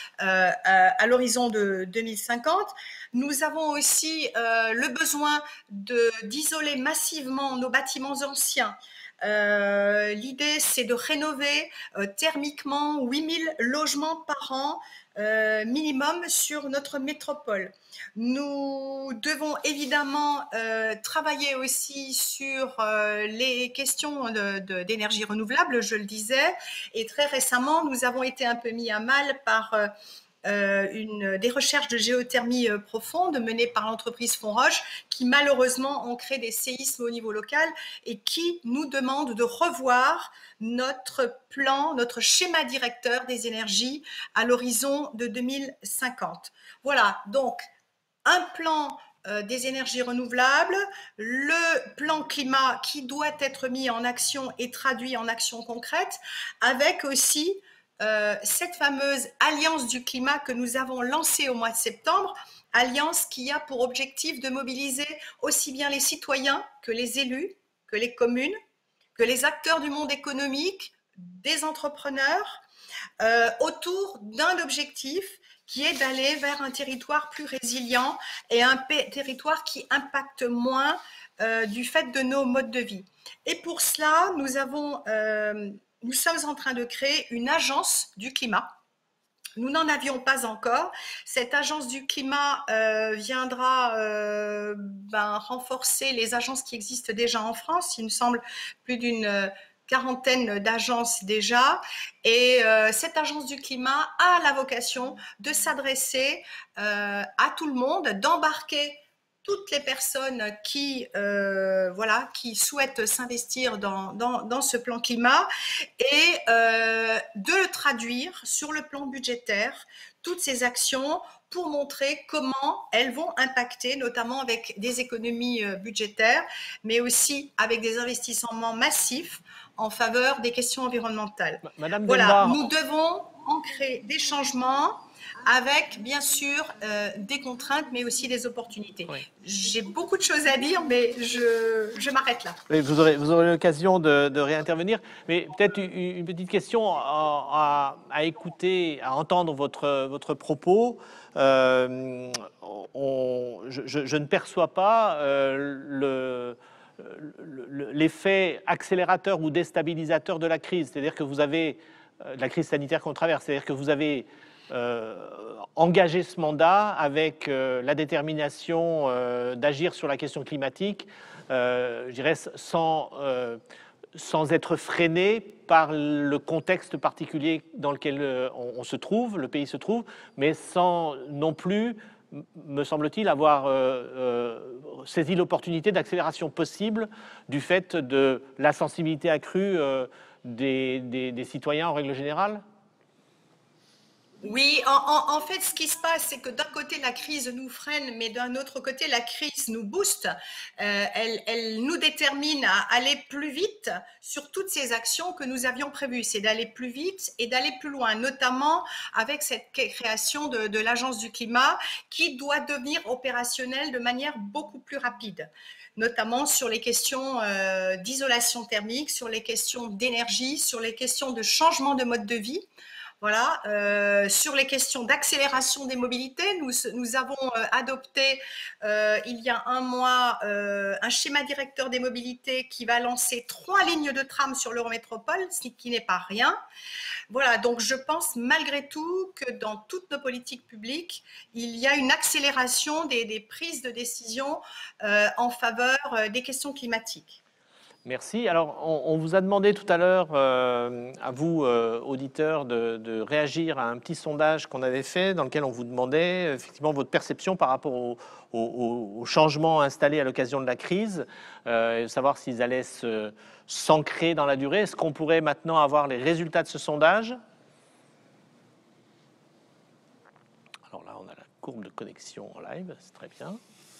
à l'horizon de 2050. Nous avons aussi le besoin d'isoler massivement nos bâtiments anciens. L'idée, c'est de rénover thermiquement 8000 logements par an minimum sur notre métropole. Nous devons évidemment travailler aussi sur les questions d'énergie renouvelable, je le disais, et très récemment, nous avons été un peu mis à mal par des recherches de géothermie profonde menées par l'entreprise Fonroche qui malheureusement ont créé des séismes au niveau local et qui nous demandent de revoir notre plan, notre schéma directeur des énergies à l'horizon de 2050. Voilà, donc un plan des énergies renouvelables, le plan climat qui doit être mis en action et traduit en action concrète, avec aussi cette fameuse alliance du climat que nous avons lancée au mois de septembre, alliance qui a pour objectif de mobiliser aussi bien les citoyens que les élus, que les communes, que les acteurs du monde économique, des entrepreneurs, autour d'un objectif qui est d'aller vers un territoire plus résilient et un territoire qui impacte moins du fait de nos modes de vie. Et pour cela, nous sommes en train de créer une agence du climat. Nous n'en avions pas encore. Cette agence du climat viendra renforcer les agences qui existent déjà en France. Il me semble plus d'une quarantaine d'agences déjà. Et cette agence du climat a la vocation de s'adresser à tout le monde, d'embarquer toutes les personnes qui souhaitent s'investir dans ce plan climat et de le traduire sur le plan budgétaire, toutes ces actions pour montrer comment elles vont impacter, notamment avec des économies budgétaires, mais aussi avec des investissements massifs en faveur des questions environnementales. Madame voilà, Dunbar, nous devons ancrer des changements avec, bien sûr, des contraintes, mais aussi des opportunités. Oui. J'ai beaucoup de choses à dire, mais je m'arrête là. Oui, vous aurez l'occasion de réintervenir. Mais peut-être une petite question à écouter, à entendre votre propos. Je ne perçois pas l'effet accélérateur ou déstabilisateur de la crise. C'est-à-dire que vous avez, de la crise sanitaire qu'on traverse, c'est-à-dire que vous avez engager ce mandat avec la détermination d'agir sur la question climatique, je dirais sans être freiné par le contexte particulier dans lequel on se trouve, le pays se trouve, mais sans non plus, me semble-t-il, avoir saisi l'opportunité d'accélération possible du fait de la sensibilité accrue des citoyens en règle générale. Oui, en fait, ce qui se passe, c'est que d'un côté, la crise nous freine, mais d'un autre côté, la crise nous booste. Elle nous détermine à aller plus vite sur toutes ces actions que nous avions prévues. C'est d'aller plus vite et d'aller plus loin, notamment avec cette création de l'Agence du climat qui doit devenir opérationnelle de manière beaucoup plus rapide, notamment sur les questions d'isolation thermique, sur les questions d'énergie, sur les questions de changement de mode de vie. Voilà, sur les questions d'accélération des mobilités, nous avons adopté il y a un mois un schéma directeur des mobilités qui va lancer 3 lignes de tram sur l'Eurométropole, ce qui n'est pas rien. Voilà, donc je pense malgré tout que dans toutes nos politiques publiques, il y a une accélération des prises de décision en faveur des questions climatiques. Merci. Alors, on vous a demandé tout à l'heure, à vous, auditeurs, de réagir à un petit sondage qu'on avait fait dans lequel on vous demandait effectivement votre perception par rapport aux changements installés à l'occasion de la crise, et de savoir s'ils allaient s'ancrer dans la durée. Est-ce qu'on pourrait maintenant avoir les résultats de ce sondage? Alors là, on a la courbe de connexion en live, c'est très bien.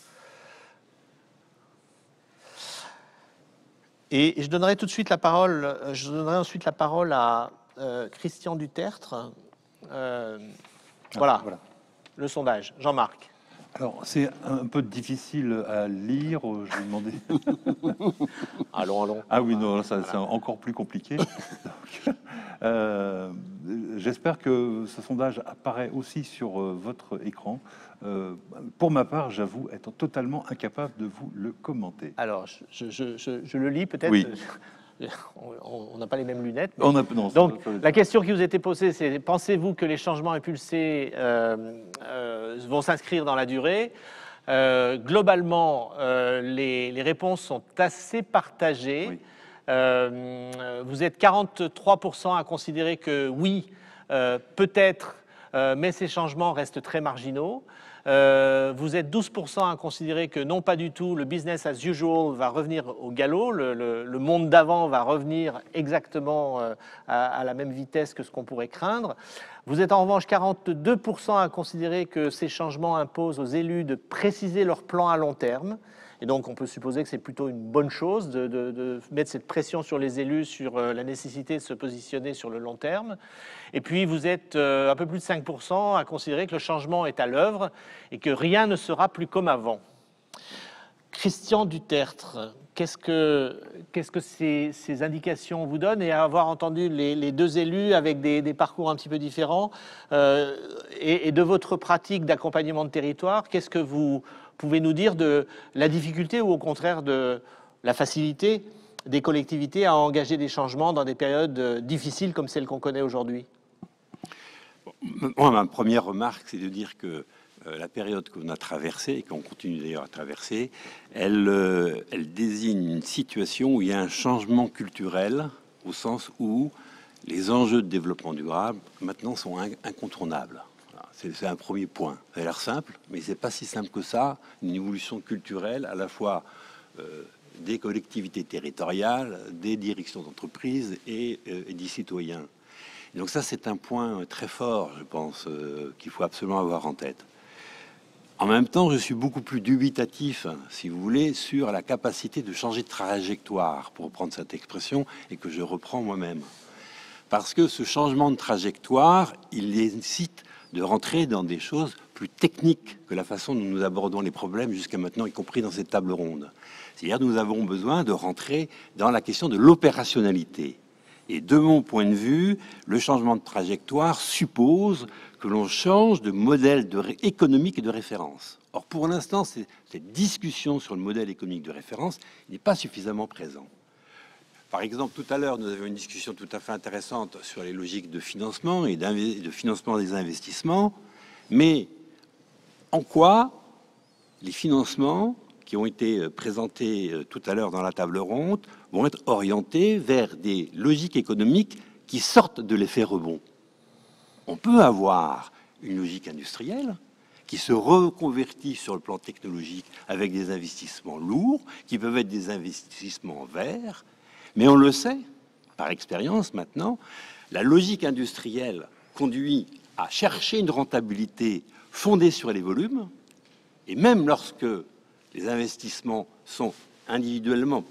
Et je donnerai tout de suite la parole. Je donnerai ensuite la parole à Christian Dutertre. Voilà, le sondage. Jean-Marc. Alors, c'est un peu difficile à lire. Je vais demander. Allons. Ah oui, non, ça, c'est encore plus compliqué. Donc, j'espère que ce sondage apparaît aussi sur votre écran. Pour ma part, j'avoue être totalement incapable de vous le commenter. Alors, je le lis peut-être. Oui. On n'a pas les mêmes lunettes. Non, donc, la question qui vous était posée, c'est pensez-vous que les changements impulsés vont s'inscrire dans la durée? Globalement, les réponses sont assez partagées. Oui. Vous êtes 43% à considérer que oui, peut-être, mais ces changements restent très marginaux. Vous êtes 12% à considérer que non, pas du tout, le business as usual va revenir au galop, le monde d'avant va revenir exactement à la même vitesse que ce qu'on pourrait craindre. Vous êtes en revanche 42% à considérer que ces changements imposent aux élus de préciser leur plan à long terme. Et donc, on peut supposer que c'est plutôt une bonne chose de mettre cette pression sur les élus sur la nécessité de se positionner sur le long terme. Et puis, vous êtes un peu plus de 5% à considérer que le changement est à l'œuvre et que rien ne sera plus comme avant. Christian Dutertre, qu'est-ce que ces indications vous donnent? Et à avoir entendu les deux élus avec des parcours un petit peu différents, et de votre pratique d'accompagnement de territoire, qu'est-ce que vous pouvez nous dire de la difficulté ou au contraire de la facilité des collectivités à engager des changements dans des périodes difficiles comme celles qu'on connaît aujourd'hui? Moi, ma première remarque, c'est de dire que la période qu'on a traversée, et qu'on continue d'ailleurs à traverser, elle désigne une situation où il y a un changement culturel, au sens où les enjeux de développement durable, maintenant, sont incontournables. C'est un premier point. Ça a l'air simple, mais c'est pas si simple que ça. Une évolution culturelle, à la fois des collectivités territoriales, des directions d'entreprise et des citoyens. Et donc ça, c'est un point très fort, je pense, qu'il faut absolument avoir en tête. En même temps, je suis beaucoup plus dubitatif, si vous voulez, sur la capacité de changer de trajectoire, pour reprendre cette expression, et que je reprends moi-même. Parce que ce changement de trajectoire, il nécessite de rentrer dans des choses plus techniques que la façon dont nous abordons les problèmes jusqu'à maintenant, y compris dans cette table ronde. C'est-à-dire nous avons besoin de rentrer dans la question de l'opérationnalité. Et de mon point de vue, le changement de trajectoire suppose que l'on change de modèle économique et de référence. Or, pour l'instant, cette discussion sur le modèle économique de référence n'est pas suffisamment présent. Par exemple, tout à l'heure, nous avions une discussion tout à fait intéressante sur les logiques de financement et de financement des investissements. Mais en quoi les financements qui ont été présentés tout à l'heure dans la table ronde vont être orientés vers des logiques économiques qui sortent de l'effet rebond? On peut avoir une logique industrielle qui se reconvertit sur le plan technologique avec des investissements lourds, qui peuvent être des investissements verts, mais on le sait, par expérience maintenant, la logique industrielle conduit à chercher une rentabilité fondée sur les volumes, et même lorsque les investissements sont individuellement,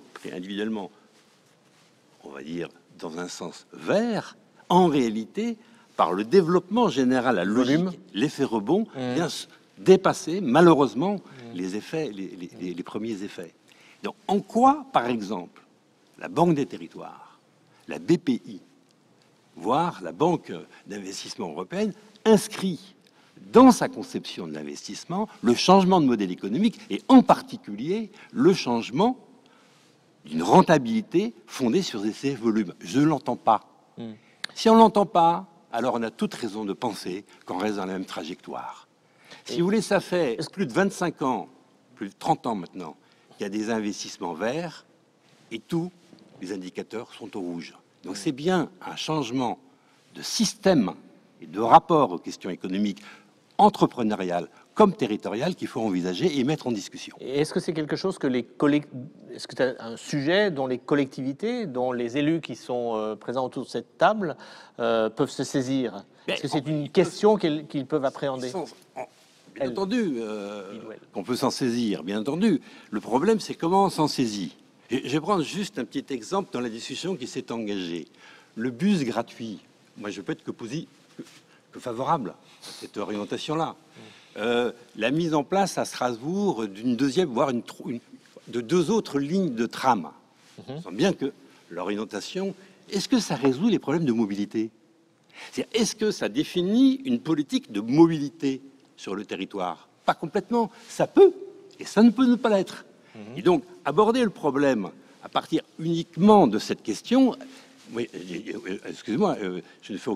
on va dire, dans un sens vert, en réalité, par le développement général, la logique, l'effet rebond vient dépasser, malheureusement, les effets, les premiers effets. Donc, en quoi, par exemple, la Banque des Territoires, la BPI, voire la Banque d'investissement européenne, inscrit dans sa conception de l'investissement le changement de modèle économique et en particulier le changement d'une rentabilité fondée sur ces volumes? Je ne l'entends pas. Si on ne l'entend pas, alors on a toute raison de penser qu'on reste dans la même trajectoire. Si vous voulez, ça fait plus de 25 ans, plus de 30 ans maintenant, qu'il y a des investissements verts et tous les indicateurs sont au rouge. Donc c'est bien un changement de système et de rapport aux questions économiques, entrepreneuriales comme territoriales qu'il faut envisager et mettre en discussion. Et est-ce que c'est quelque chose que est-ce que c'est un sujet dont les collectivités, dont les élus qui sont présents autour de cette table peuvent se saisir? Est-ce que c'est une question qu'ils peuvent appréhender? Bien entendu, qu'on peut s'en saisir, bien entendu. Le problème, c'est comment on s'en saisit. Et je vais prendre juste un petit exemple dans la discussion qui s'est engagée. Le bus gratuit, moi je peux être que favorable à cette orientation-là. La mise en place à Strasbourg d'une deuxième, voire de deux autres lignes de tram. On sent bien que l'orientation, est-ce que ça résout les problèmes de mobilité? Est-ce que ça définit une politique de mobilité sur le territoire? Pas complètement. Ça peut, et ça ne peut ne pas l'être. Et donc, aborder le problème à partir uniquement de cette question, oui, excusez-moi, je ne fais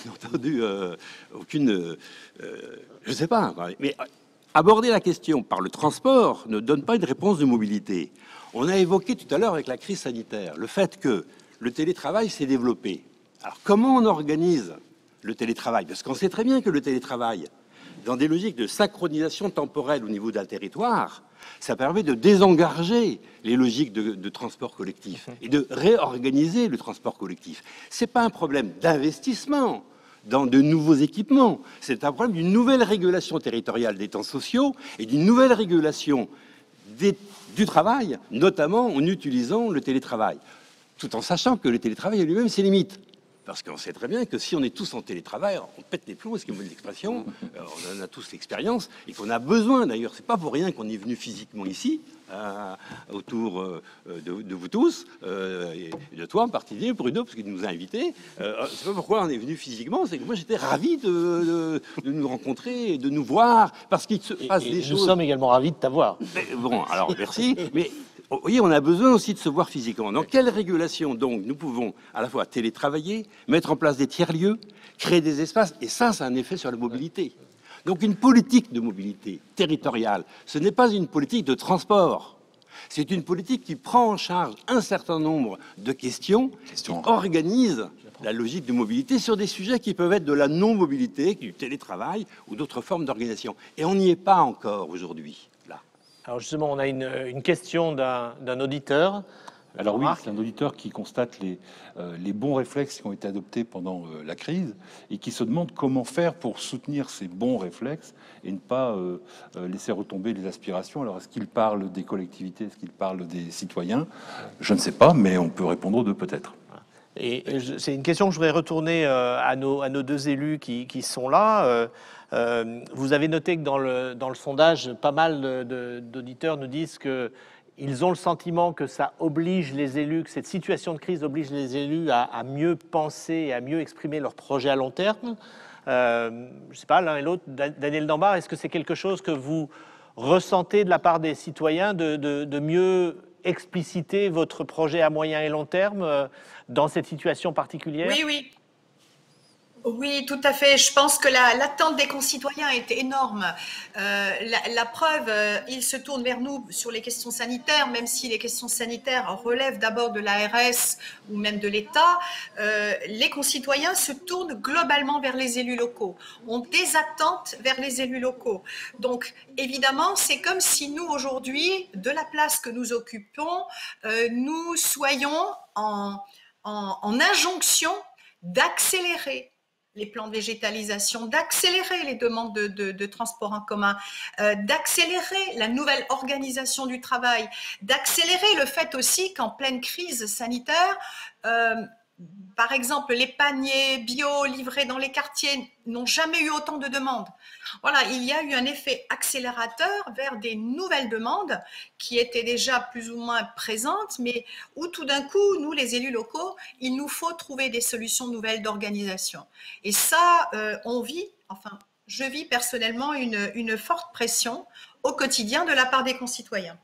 aucune, je sais pas, mais aborder la question par le transport ne donne pas une réponse de mobilité. On a évoqué tout à l'heure avec la crise sanitaire le fait que le télétravail s'est développé. Alors, comment on organise le télétravail? Parce qu'on sait très bien que le télétravail, dans des logiques de synchronisation temporelle au niveau d'un territoire, ça permet de désengorger les logiques de transport collectif et de réorganiser le transport collectif. C'est pas un problème d'investissement dans de nouveaux équipements, c'est un problème d'une nouvelle régulation territoriale des temps sociaux et d'une nouvelle régulation du travail, notamment en utilisant le télétravail, tout en sachant que le télétravail a lui-même ses limites. Parce qu'on sait très bien que si on est tous en télétravail, on pète les plombs, est-ce qu'il y a une expression, on en a tous l'expérience, et qu'on a besoin d'ailleurs, c'est pas pour rien qu'on est venu physiquement ici, autour de vous tous, et de toi en particulier, Bruno, parce qu'il nous a invités. C'est pas pourquoi on est venu physiquement, c'est que moi j'étais ravi de nous rencontrer, de nous voir, parce qu'il se passe des choses. Nous sommes également ravis de t'avoir. Bon, alors merci, mais vous voyez, on a besoin aussi de se voir physiquement. Dans quelle régulation, donc, nous pouvons à la fois télétravailler, mettre en place des tiers-lieux, créer des espaces, et ça a un effet sur la mobilité. Donc une politique de mobilité territoriale, ce n'est pas une politique de transport. C'est une politique qui prend en charge un certain nombre de questions, qui organise la logique de mobilité sur des sujets qui peuvent être de la non-mobilité, du télétravail ou d'autres formes d'organisation. Et on n'y est pas encore aujourd'hui. Alors justement, on a une question d'un auditeur. Alors oui, c'est un auditeur qui constate les bons réflexes qui ont été adoptés pendant la crise et qui se demande comment faire pour soutenir ces bons réflexes et ne pas laisser retomber les aspirations. Alors est-ce qu'il parle des collectivités, est-ce qu'il parle des citoyens? Je ne sais pas, mais on peut répondre aux deux peut-être. Et c'est une question que je voudrais retourner à nos deux élus qui sont là. Vous avez noté que dans le sondage, pas mal d'auditeurs nous disent qu'ils ont le sentiment que ça oblige les élus, que cette situation de crise oblige les élus à mieux penser et à mieux exprimer leurs projets à long terme. Je ne sais pas, l'un et l'autre, Daniel Dambard, est-ce que c'est quelque chose que vous ressentez de la part des citoyens de mieux expliciter votre projet à moyen et long terme dans cette situation particulière? Oui. Oui, tout à fait. Je pense que l'attente des concitoyens est énorme. La preuve, ils se tournent vers nous sur les questions sanitaires, même si les questions sanitaires relèvent d'abord de l'ARS ou même de l'État. Les concitoyens se tournent globalement vers les élus locaux, ont des attentes vers les élus locaux. Donc, évidemment, c'est comme si nous, aujourd'hui, de la place que nous occupons, nous soyons en injonction d'accélérer les plans de végétalisation, d'accélérer les demandes de transport en commun, d'accélérer la nouvelle organisation du travail, d'accélérer le fait aussi qu'en pleine crise sanitaire, par exemple, les paniers bio livrés dans les quartiers n'ont jamais eu autant de demandes. Voilà, il y a eu un effet accélérateur vers des nouvelles demandes qui étaient déjà plus ou moins présentes, mais où tout d'un coup, nous, les élus locaux, il nous faut trouver des solutions nouvelles d'organisation. Et ça, je vis personnellement une forte pression au quotidien de la part des concitoyens.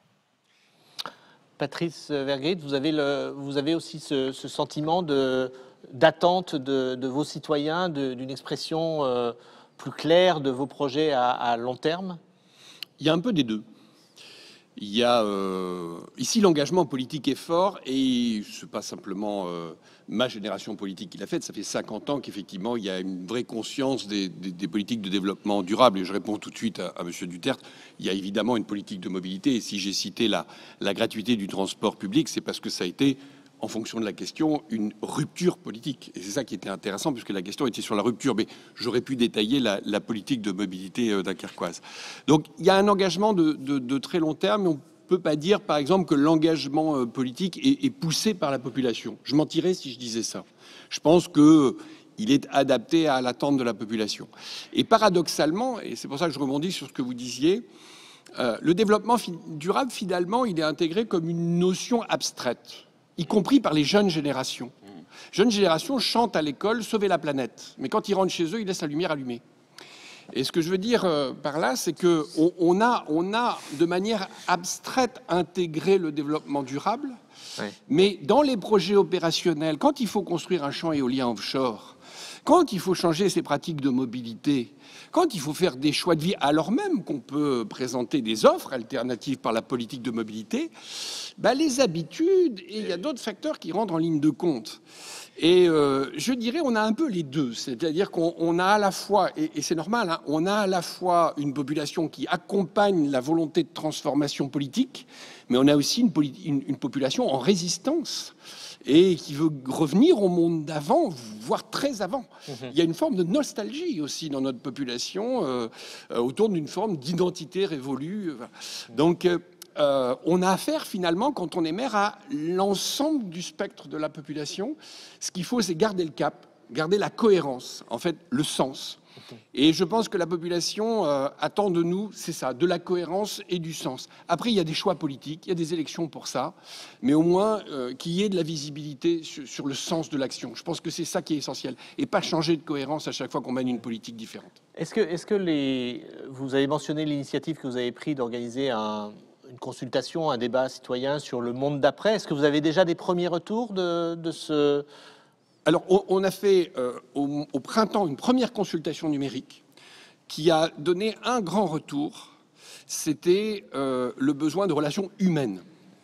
Patrice Vergrit, vous avez aussi ce sentiment d'attente de vos citoyens, d'une expression plus claire de vos projets à long terme? Il y a un peu des deux. Il y a ici l'engagement politique est fort et ce n'est pas simplement ma génération politique qui l'a fait. Ça fait 50 ans qu'effectivement il y a une vraie conscience des politiques de développement durable. Et je réponds tout de suite à Monsieur Duterte. Il y a évidemment une politique de mobilité. Et si j'ai cité la gratuité du transport public, c'est parce que ça a été, en fonction de la question, une rupture politique. Et c'est ça qui était intéressant, puisque la question était sur la rupture. Mais j'aurais pu détailler la politique de mobilité dunkerquoise. Donc il y a un engagement de très long terme. Mais on ne peut pas dire, par exemple, que l'engagement politique est poussé par la population. Je mentirais si je disais ça. Je pense qu'il est adapté à l'attente de la population. Et paradoxalement, et c'est pour ça que je rebondis sur ce que vous disiez, le développement durable, finalement, il est intégré comme une notion abstraite, y compris par les jeunes générations. Jeunes générations chantent à l'école « Sauver la planète », mais quand ils rentrent chez eux, ils laissent la lumière allumée. Et ce que je veux dire par là, c'est qu'on a de manière abstraite intégré le développement durable, oui. Mais dans les projets opérationnels, quand il faut construire un champ éolien offshore, quand il faut changer ses pratiques de mobilité, quand il faut faire des choix de vie, alors même qu'on peut présenter des offres alternatives par la politique de mobilité, les habitudes, et il y a d'autres facteurs qui rentrent en ligne de compte. Et je dirais, on a un peu les deux. C'est-à-dire qu'on a à la fois, et c'est normal, hein, on a à la fois une population qui accompagne la volonté de transformation politique, mais on a aussi une population en résistance et qui veut revenir au monde d'avant, voire très avant. Il y a une forme de nostalgie aussi dans notre population autour d'une forme d'identité révolue. Donc, on a affaire finalement, quand on est maire, à l'ensemble du spectre de la population. Ce qu'il faut, c'est garder le cap, garder la cohérence, en fait, le sens. Et je pense que la population attend de nous, c'est ça, de la cohérence et du sens. Après, il y a des choix politiques, il y a des élections pour ça, mais au moins qu'il y ait de la visibilité sur le sens de l'action. Je pense que c'est ça qui est essentiel, et pas changer de cohérence à chaque fois qu'on mène une politique différente. Est-ce que vous avez mentionné l'initiative que vous avez prise d'organiser une consultation, un débat citoyen sur le monde d'après. Est-ce que vous avez déjà des premiers retours de ce... Alors, on a fait au printemps une première consultation numérique qui a donné un grand retour. C'était le besoin de relations humaines.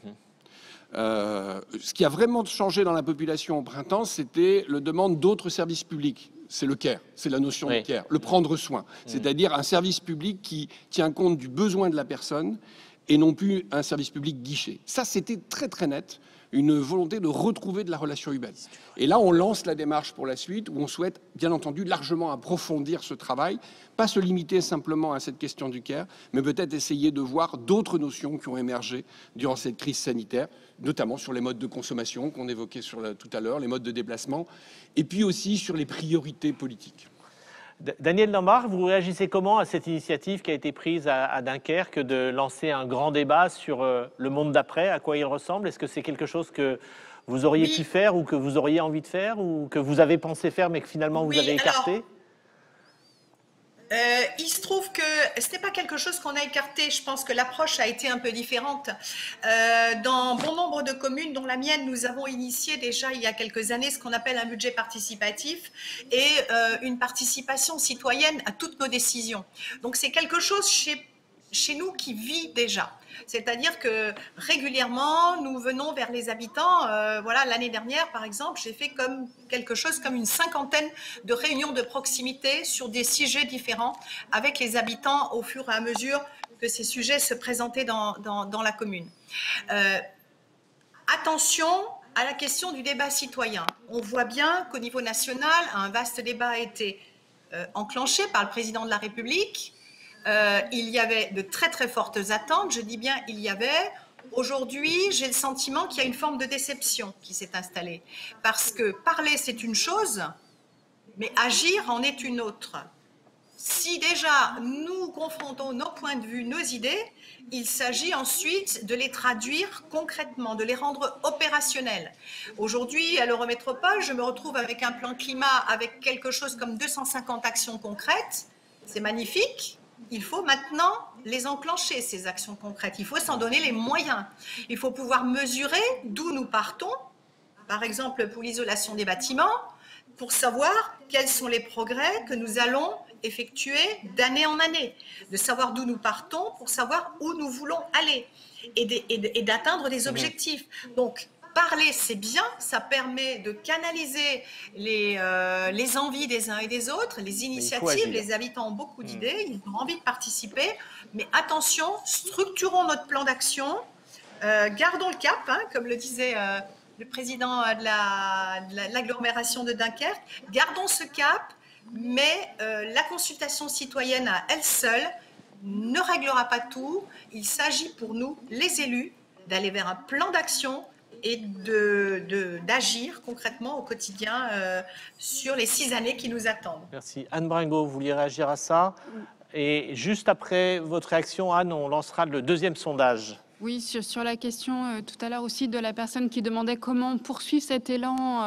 Ce qui a vraiment changé dans la population au printemps, c'était le demande d'autres services publics. C'est le care, c'est la notion de care, le prendre soin. C'est-à-dire un service public qui tient compte du besoin de la personne et non plus un service public guichet. Ça, c'était très très net, une volonté de retrouver de la relation humaine. Et là, on lance la démarche pour la suite, où on souhaite, bien entendu, largement approfondir ce travail, pas se limiter simplement à cette question du care, mais peut-être essayer de voir d'autres notions qui ont émergé durant cette crise sanitaire, notamment sur les modes de consommation qu'on évoquait tout à l'heure, les modes de déplacement, et puis aussi sur les priorités politiques. Daniel Dambach, vous réagissez comment à cette initiative qui a été prise à Dunkerque de lancer un grand débat sur le monde d'après, à quoi il ressemble? Est-ce que c'est quelque chose que vous auriez pu faire ou que vous auriez envie de faire ou que vous avez pensé faire mais que finalement vous avez écarté? Il se trouve que ce n'est pas quelque chose qu'on a écarté. Je pense que l'approche a été un peu différente. Dans bon nombre de communes, dont la mienne, nous avons initié déjà il y a quelques années ce qu'on appelle un budget participatif et une participation citoyenne à toutes nos décisions. Donc c'est quelque chose chez nous qui vit déjà. C'est-à-dire que régulièrement, nous venons vers les habitants. Voilà, l'année dernière, par exemple, j'ai fait quelque chose comme une 50aine de réunions de proximité sur des sujets différents avec les habitants au fur et à mesure que ces sujets se présentaient dans la commune. Attention à la question du débat citoyen. On voit bien qu'au niveau national, un vaste débat a été enclenché par le président de la République. Il y avait de très très fortes attentes, je dis bien il y avait. Aujourd'hui, j'ai le sentiment qu'il y a une forme de déception qui s'est installée. Parce que parler, c'est une chose, mais agir en est une autre. Si déjà nous confrontons nos points de vue, nos idées, il s'agit ensuite de les traduire concrètement, de les rendre opérationnels. Aujourd'hui, à l'Eurométropole, je me retrouve avec un plan climat avec quelque chose comme 250 actions concrètes. C'est magnifique. Il faut maintenant les enclencher, ces actions concrètes. Il faut s'en donner les moyens. Il faut pouvoir mesurer d'où nous partons, par exemple pour l'isolation des bâtiments, pour savoir quels sont les progrès que nous allons effectuer d'année en année, de savoir d'où nous partons pour savoir où nous voulons aller et d'atteindre des objectifs. Donc, parler, c'est bien, ça permet de canaliser les envies des uns et des autres, les initiatives, les habitants ont beaucoup d'idées, ils ont envie de participer, mais attention, structurons notre plan d'action, gardons le cap, hein, comme le disait le président de l'agglomération de Dunkerque, gardons ce cap, mais la consultation citoyenne à elle seule ne réglera pas tout, il s'agit pour nous, les élus, d'aller vers un plan d'action et d'agir concrètement au quotidien sur les 6 années qui nous attendent. Merci. Anne Bringot, vous vouliez réagir à ça? Et juste après votre réaction, Anne, on lancera le deuxième sondage. Oui, sur la question tout à l'heure aussi de la personne qui demandait comment poursuivre cet élan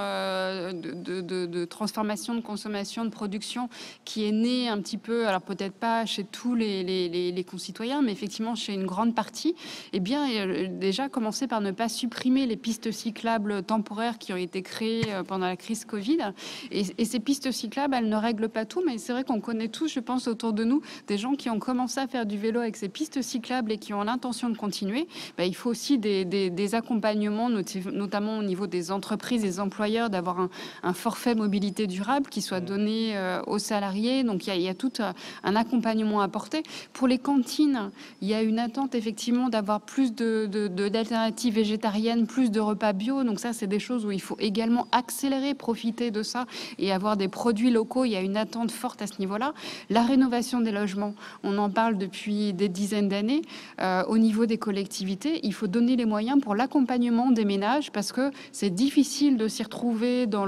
de transformation, de consommation, de production qui est né un petit peu, alors peut-être pas chez tous les concitoyens, mais effectivement chez une grande partie, eh bien déjà commencer par ne pas supprimer les pistes cyclables temporaires qui ont été créées pendant la crise Covid. Et ces pistes cyclables, elles ne règlent pas tout, mais c'est vrai qu'on connaît tous, je pense, autour de nous, des gens qui ont commencé à faire du vélo avec ces pistes cyclables et qui ont l'intention de continuer. Il faut aussi des accompagnements, notamment au niveau des entreprises, des employeurs, d'avoir un forfait mobilité durable qui soit donné aux salariés. Donc il y a tout un accompagnement à apporter. Pour les cantines, il y a une attente effectivement d'avoir plus d'alternatives végétariennes, plus de repas bio. Donc ça, c'est des choses où il faut également accélérer, profiter de ça et avoir des produits locaux. Il y a une attente forte à ce niveau-là. La rénovation des logements, on en parle depuis des dizaines d'années. Au niveau des collectivités, collectivités, il faut donner les moyens pour l'accompagnement des ménages parce que c'est difficile de s'y retrouver dans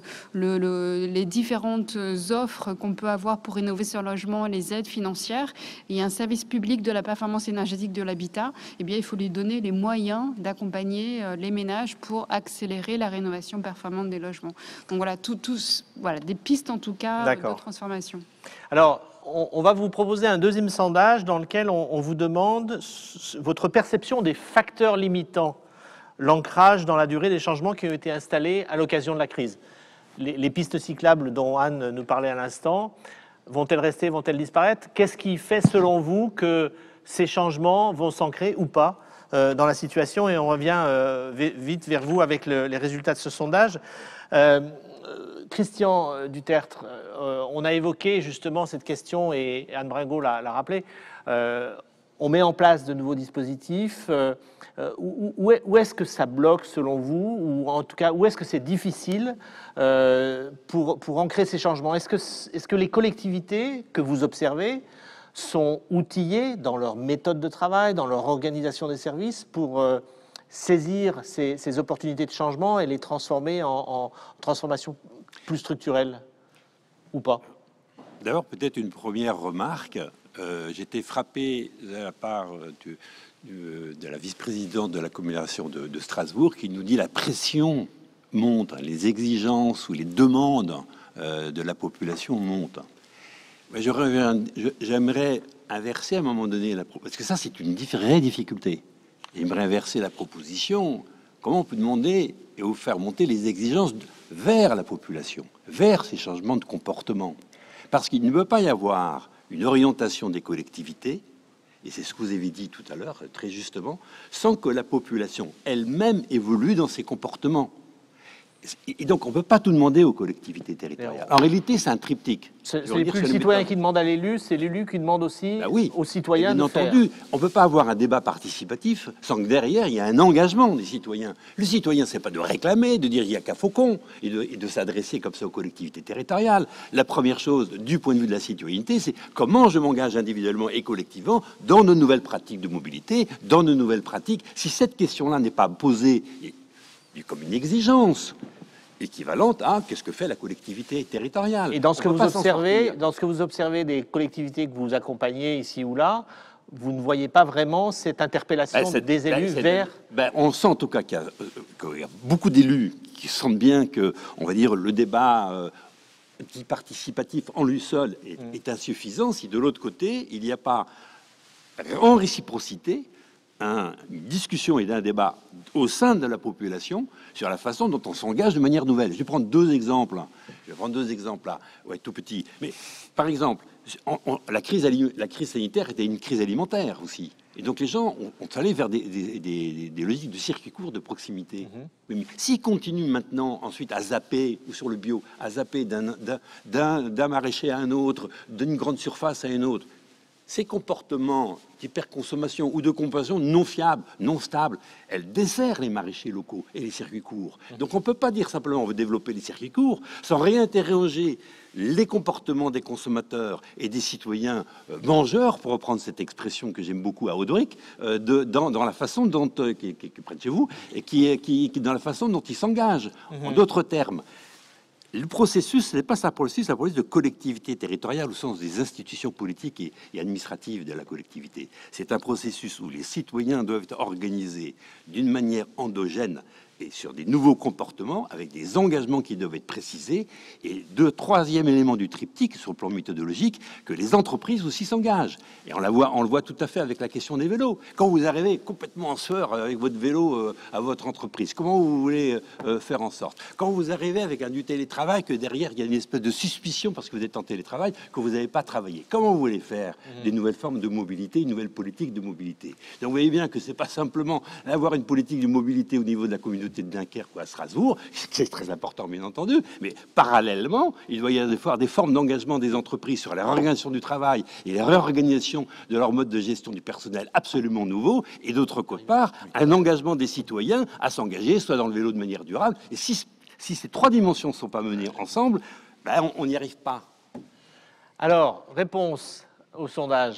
les différentes offres qu'on peut avoir pour rénover son logement, les aides financières. Il y a un service public de la performance énergétique de l'habitat. Eh bien, il faut lui donner les moyens d'accompagner les ménages pour accélérer la rénovation performante des logements. Donc voilà, voilà, des pistes en tout cas de transformation. Alors, on va vous proposer un deuxième sondage dans lequel on vous demande votre perception des facteurs limitants, l'ancrage dans la durée des changements qui ont été installés à l'occasion de la crise. Les pistes cyclables dont Anne nous parlait à l'instant, vont-elles rester, vont-elles disparaître? Qu'est-ce qui fait, selon vous, que ces changements vont s'ancrer ou pas dans la situation? Et on revient vite vers vous avec les résultats de ce sondage. Christian Dutertre, on a évoqué justement cette question et Anne Bringot l'a rappelé. On met en place de nouveaux dispositifs. Où est-ce que ça bloque selon vous, ou en tout cas où est-ce que c'est difficile pour ancrer ces changements? Est-ce que les collectivités que vous observez sont outillées dans leur méthode de travail, dans leur organisation des services pour saisir ces opportunités de changement et les transformer en transformation plus structurelle ou pas? D'abord, peut-être une première remarque. J'étais frappé de la part de la vice-présidente de la commémoration de Strasbourg qui nous dit la pression monte, les exigences ou les demandes de la population montent. J'aimerais inverser à un moment donné, parce que ça c'est une vraie difficulté. J'aimerais inverser la proposition. Comment on peut demander et vous faire monter les exigences vers la population, vers ces changements de comportement? Parce qu'il ne peut pas y avoir une orientation des collectivités, et c'est ce que vous avez dit tout à l'heure, très justement, sans que la population elle-même évolue dans ses comportements. Et donc, on ne peut pas tout demander aux collectivités territoriales. En réalité, c'est un triptyque. C'est plus le citoyen qui demande à l'élu, c'est l'élu qui demande aussi aux citoyens de faire. Bien entendu, on ne peut pas avoir un débat participatif sans que derrière, il y ait un engagement des citoyens. Le citoyen, c'est pas de réclamer, de dire il n'y a qu'à Faucon, et de s'adresser comme ça aux collectivités territoriales. La première chose, du point de vue de la citoyenneté, c'est comment je m'engage individuellement et collectivement dans nos nouvelles pratiques de mobilité, dans nos nouvelles pratiques. Si cette question-là n'est pas posée comme une exigence équivalente à qu'est-ce que fait la collectivité territoriale. Et dans ce que vous observez des collectivités que vous accompagnez ici ou là, vous ne voyez pas vraiment cette interpellation des élus vers... On sent en tout cas qu'il y a beaucoup d'élus qui sentent bien que, on va dire, le débat participatif en lui seul est insuffisant si de l'autre côté, il n'y a pas en réciprocité une discussion et un débat au sein de la population sur la façon dont on s'engage de manière nouvelle. Je vais prendre deux exemples. Ouais, tout petit. Mais par exemple, la crise sanitaire était une crise alimentaire aussi. Et donc les gens ont allé vers des logiques de circuit court de proximité. Oui, s'ils continuent maintenant ensuite à zapper, ou sur le bio, à zapper d'un maraîcher à un autre, d'une grande surface à une autre, ces comportements d'hyperconsommation ou de consommation non fiables, non stables, elles desserrent les maraîchers locaux et les circuits courts. Donc on ne peut pas dire simplement on veut développer les circuits courts sans réinterroger les comportements des consommateurs et des citoyens mangeurs, pour reprendre cette expression que j'aime beaucoup à Audric, dans la façon dont, qui est près de chez vous, et dans la façon dont ils s'engagent. En d'autres termes, le processus, ce n'est pas ça processus, c'est un processus de collectivité territoriale au sens des institutions politiques et administratives de la collectivité. C'est un processus où les citoyens doivent être organisés d'une manière endogène et sur des nouveaux comportements, avec des engagements qui doivent être précisés. Et troisième élément du triptyque, sur le plan méthodologique, que les entreprises aussi s'engagent. Et on le voit tout à fait avec la question des vélos. Quand vous arrivez complètement en sueur avec votre vélo à votre entreprise, comment vous voulez faire en sorte? Quand vous arrivez avec du télétravail, que derrière, il y a une espèce de suspicion, parce que vous êtes en télétravail, que vous n'avez pas travaillé. Comment vous voulez faire des nouvelles formes de mobilité, une nouvelle politique de mobilité? Donc vous voyez bien que c'est pas simplement avoir une politique de mobilité au niveau de la communauté de Dunkerque ou à Strasbourg, c'est très important bien entendu, mais parallèlement, il doit y avoir des formes d'engagement des entreprises sur la réorganisation du travail et la réorganisation de leur mode de gestion du personnel absolument nouveau, et d'autre part, un engagement des citoyens à s'engager, soit dans le vélo de manière durable. Et si ces trois dimensions ne sont pas menées ensemble, on n'y arrive pas. Alors, réponse au sondage.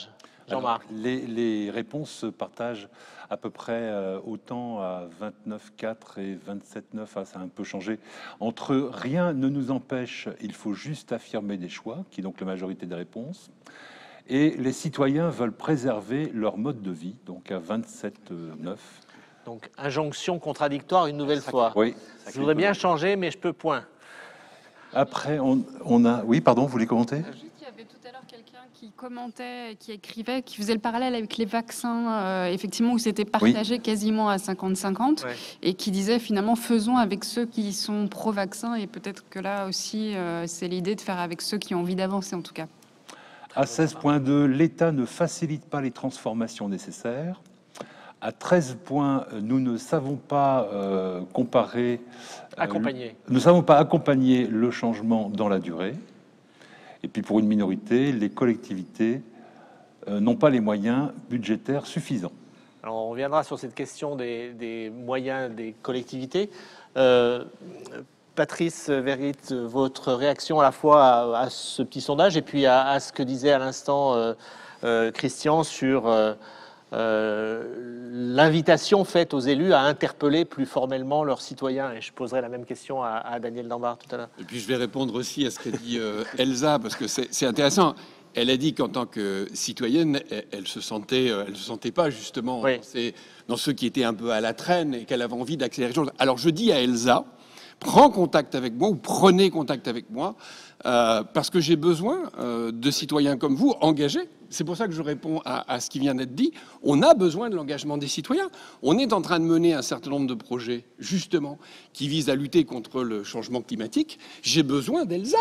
Jean-Marc. Les réponses se partagent à peu près autant à 29,4 et 27,9. Ça a un peu changé. Entre rien ne nous empêche, il faut juste affirmer des choix, qui est donc la majorité des réponses. Et les citoyens veulent préserver leur mode de vie, donc à 27,9. Donc, injonction contradictoire une nouvelle fois. Oui. Je voudrais bien changer, mais je peux point. Après, on a... Oui, pardon, vous voulez commenter ? Juste, il y avait tout à l'heure quelqu'un qui commentait, qui écrivait, qui faisait le parallèle avec les vaccins, effectivement, où c'était partagé quasiment à 50-50, Ouais. et qui disait finalement, faisons avec ceux qui sont pro-vaccins, et peut-être que là aussi, c'est l'idée de faire avec ceux qui ont envie d'avancer, en tout cas. À 16,2, l'État ne facilite pas les transformations nécessaires. À 13 points, nous ne savons pas comparer... Accompagner. Nous ne savons pas accompagner le changement dans la durée. Et puis pour une minorité, les collectivités n'ont pas les moyens budgétaires suffisants. Alors, on reviendra sur cette question des moyens des collectivités. Patrice Vergrit, votre réaction à la fois à ce petit sondage et puis à ce que disait à l'instant Christian sur l'invitation faite aux élus à interpeller plus formellement leurs citoyens. Et je poserai la même question à Daniel Dambart tout à l'heure. Et puis je vais répondre aussi à ce qu'a dit Elsa, parce que c'est intéressant. Elle a dit qu'en tant que citoyenne, elle se sentait pas justement Oui. dans ceux qui étaient un peu à la traîne et qu'elle avait envie d'accélérer les choses. Alors je dis à Elsa, prends contact avec moi ou prenez contact avec moi, parce que j'ai besoin de citoyens comme vous engagés. C'est pour ça que je réponds à ce qui vient d'être dit. On a besoin de l'engagement des citoyens. On est en train de mener un certain nombre de projets, justement, qui visent à lutter contre le changement climatique. J'ai besoin d'Elsa.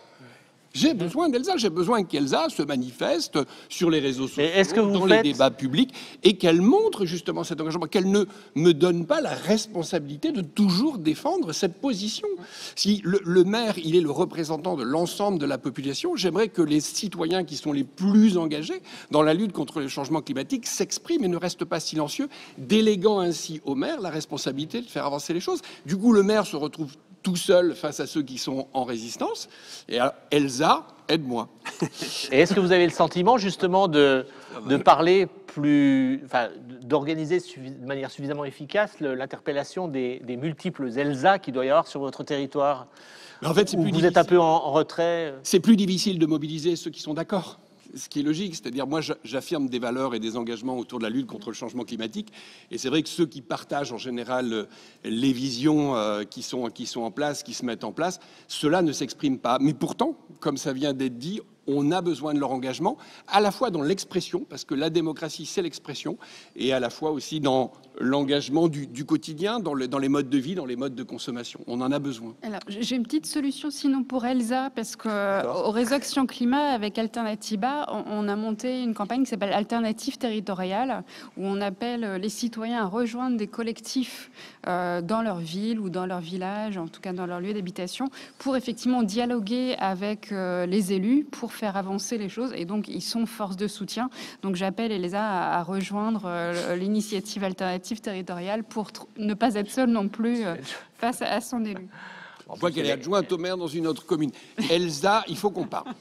J'ai besoin qu'Elsa se manifeste sur les réseaux sociaux, dans les débats publics, et qu'elle montre justement cet engagement, qu'elle ne me donne pas la responsabilité de toujours défendre cette position. Si le maire, il est le représentant de l'ensemble de la population, j'aimerais que les citoyens qui sont les plus engagés dans la lutte contre le changement climatique s'expriment et ne restent pas silencieux, déléguant ainsi au maire la responsabilité de faire avancer les choses. Du coup, le maire se retrouve tout seul face à ceux qui sont en résistance. Et alors, Elsa, aide-moi. Et est-ce que vous avez le sentiment justement de parler plus, enfin, d'organiser de manière suffisamment efficace l'interpellation des multiples Elsa qu'il doit y avoir sur votre territoire? Mais en fait, c'est plus vous êtes un peu en retrait? C'est plus difficile de mobiliser ceux qui sont d'accord. Ce qui est logique, c'est-à-dire moi j'affirme des valeurs et des engagements autour de la lutte contre le changement climatique, et c'est vrai que ceux qui partagent en général les visions qui sont en place, qui se mettent en place, ceux-là ne s'expriment pas. Mais pourtant, comme ça vient d'être dit, on a besoin de leur engagement, à la fois dans l'expression, parce que la démocratie c'est l'expression, et à la fois aussi dans l'engagement du quotidien, dans les modes de vie, dans les modes de consommation. On en a besoin. Alors, j'ai une petite solution sinon pour Elsa, parce qu'au Réseau Action Climat, avec Alternatiba, on a monté une campagne qui s'appelle Alternative Territoriale, où on appelle les citoyens à rejoindre des collectifs dans leur ville ou dans leur village, en tout cas dans leur lieu d'habitation, pour effectivement dialoguer avec les élus, pour faire avancer les choses. Et donc, ils sont force de soutien. Donc, j'appelle Elsa à rejoindre l'initiative Alternative Territoriale pour ne pas être seule non plus face à son élu. Je vois qu'elle est adjointe au maire dans une autre commune. Elsa, il faut qu'on parle.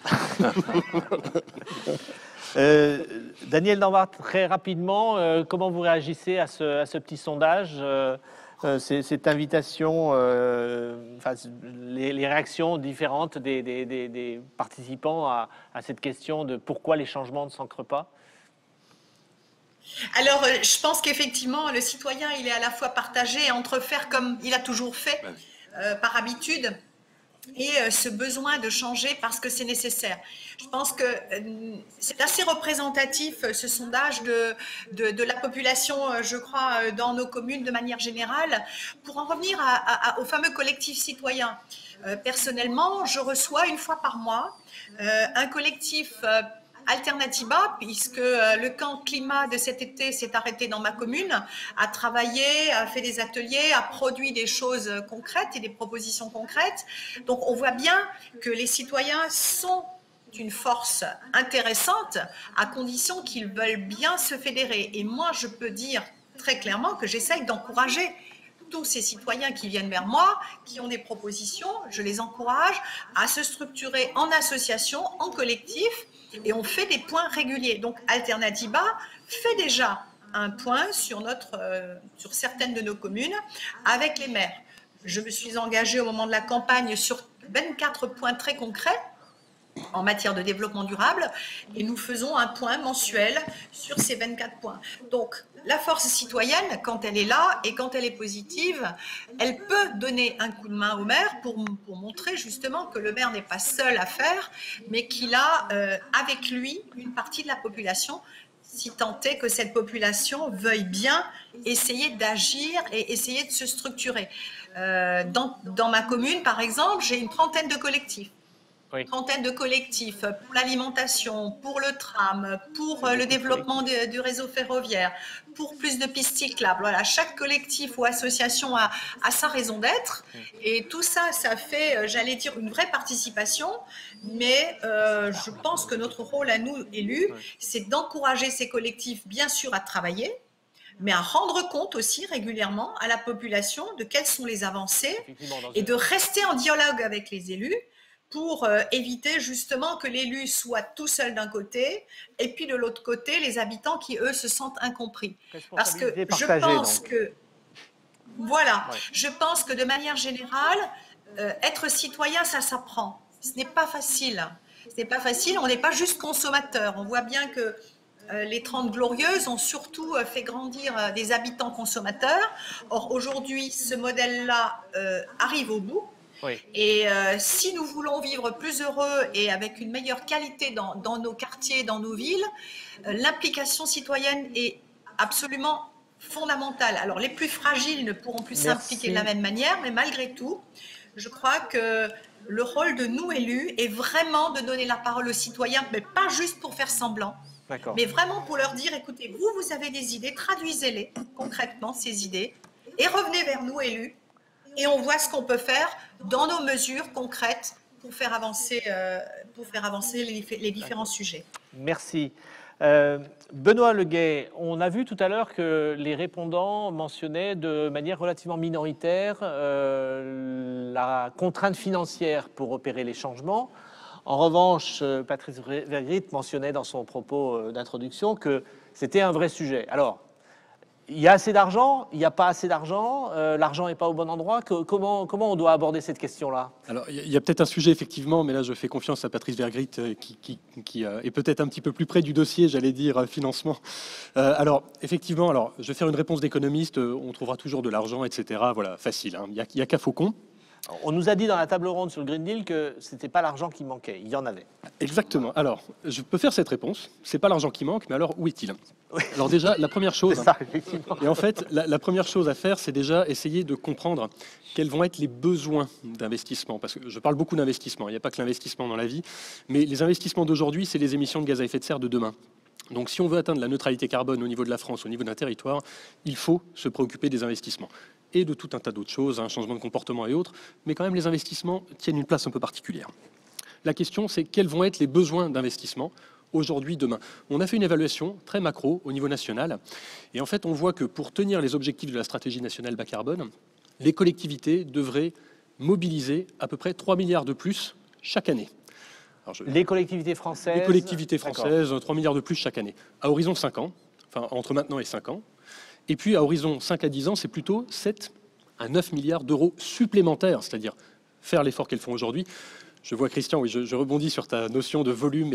Daniel Dambart, très rapidement, comment vous réagissez à ce petit sondage, cette invitation, les réactions différentes des participants à cette question de pourquoi les changements ne s'ancrent pas? Alors, je pense qu'effectivement, le citoyen, il est à la fois partagé entre faire comme il a toujours fait, par habitude, et ce besoin de changer parce que c'est nécessaire. Je pense que c'est assez représentatif, ce sondage de la population, je crois, dans nos communes de manière générale. Pour en revenir au fameux collectif citoyen, personnellement, je reçois une fois par mois un collectif Alternatiba, puisque le camp climat de cet été s'est arrêté dans ma commune, a travaillé, a fait des ateliers, a produit des choses concrètes et des propositions concrètes. Donc on voit bien que les citoyens sont une force intéressante à condition qu'ils veulent bien se fédérer. Et moi, je peux dire très clairement que j'essaye d'encourager tous ces citoyens qui viennent vers moi, qui ont des propositions, je les encourage à se structurer en association, en collectif, et on fait des points réguliers. Donc Alternatiba fait déjà un point sur certaines de nos communes avec les maires. Je me suis engagée au moment de la campagne sur 24 points très concrets en matière de développement durable, et nous faisons un point mensuel sur ces 24 points. Donc, la force citoyenne, quand elle est là et quand elle est positive, elle peut donner un coup de main au maire pour montrer justement que le maire n'est pas seul à faire, mais qu'il a avec lui une partie de la population, si tant est que cette population veuille bien essayer d'agir et essayer de se structurer. Dans ma commune, par exemple, j'ai une trentaine de collectifs. Une trentaine de collectifs pour l'alimentation, pour le tram, pour le développement du réseau ferroviaire, pour plus de pistes cyclables. Voilà, chaque collectif ou association a sa raison d'être. Et tout ça, ça fait, j'allais dire, une vraie participation. Mais je pense que notre rôle à nous, élus, c'est d'encourager ces collectifs, bien sûr, à travailler, mais à rendre compte aussi régulièrement à la population de quelles sont les avancées et de rester en dialogue avec les élus pour éviter justement que l'élu soit tout seul d'un côté et puis de l'autre côté, les habitants qui, eux, se sentent incompris. Parce que je pense que, voilà, je pense que de manière générale, être citoyen, ça s'apprend. Ce n'est pas facile. Ce n'est pas facile, on n'est pas juste consommateur. On voit bien que les 30 Glorieuses ont surtout fait grandir des habitants consommateurs. Or, aujourd'hui, ce modèle-là arrive au bout. Oui. Et si nous voulons vivre plus heureux et avec une meilleure qualité dans nos quartiers, dans nos villes, l'implication citoyenne est absolument fondamentale. Alors, les plus fragiles ne pourront plus s'impliquer de la même manière, mais malgré tout, je crois que le rôle de nous, élus, est vraiment de donner la parole aux citoyens, mais pas juste pour faire semblant, mais vraiment pour leur dire, écoutez, vous avez des idées, traduisez-les concrètement, ces idées, et revenez vers nous, élus, et on voit ce qu'on peut faire dans nos mesures concrètes pour faire avancer les différents sujets. Merci. Benoît Leguet, on a vu tout à l'heure que les répondants mentionnaient de manière relativement minoritaire la contrainte financière pour opérer les changements. En revanche, Patrice Vergrit mentionnait dans son propos d'introduction que c'était un vrai sujet. Alors, il y a assez d'argent, il n'y a pas assez d'argent, l'argent n'est pas au bon endroit. Comment on doit aborder cette question-là? Alors, il y a peut-être un sujet, effectivement, mais là, je fais confiance à Patrice Vergrit, qui est peut-être un petit peu plus près du dossier, j'allais dire, financement. Alors, effectivement, je vais faire une réponse d'économiste, on trouvera toujours de l'argent, etc. Voilà, facile, hein. Il n'y a qu'à Faucon. On nous a dit dans la table ronde sur le Green Deal que ce n'était pas l'argent qui manquait, il y en avait. Exactement. Alors, je peux faire cette réponse. C'est pas l'argent qui manque, mais alors où est-il? Alors déjà, la première chose, ça, effectivement. Et en fait, la première chose à faire, c'est déjà essayer de comprendre quels vont être les besoins d'investissement. Parce que je parle beaucoup d'investissement, il n'y a pas que l'investissement dans la vie, mais les investissements d'aujourd'hui, c'est les émissions de gaz à effet de serre de demain. Donc si on veut atteindre la neutralité carbone au niveau de la France, au niveau d'un territoire, il faut se préoccuper des investissements. Et de tout un tas d'autres choses, un changement de comportement et autres, mais quand même les investissements tiennent une place un peu particulière. La question, c'est quels vont être les besoins d'investissement aujourd'hui, demain. On a fait une évaluation très macro au niveau national, et en fait on voit que pour tenir les objectifs de la stratégie nationale bas carbone, les collectivités devraient mobiliser à peu près 3 milliards de plus chaque année. Les collectivités françaises? Les collectivités françaises, 3 milliards de plus chaque année, à horizon 5 ans, enfin entre maintenant et 5 ans. Et puis à horizon 5 à 10 ans, c'est plutôt 7 à 9 milliards d'euros supplémentaires, c'est-à-dire faire l'effort qu'elles font aujourd'hui. Je vois Christian, oui, je rebondis sur ta notion de volume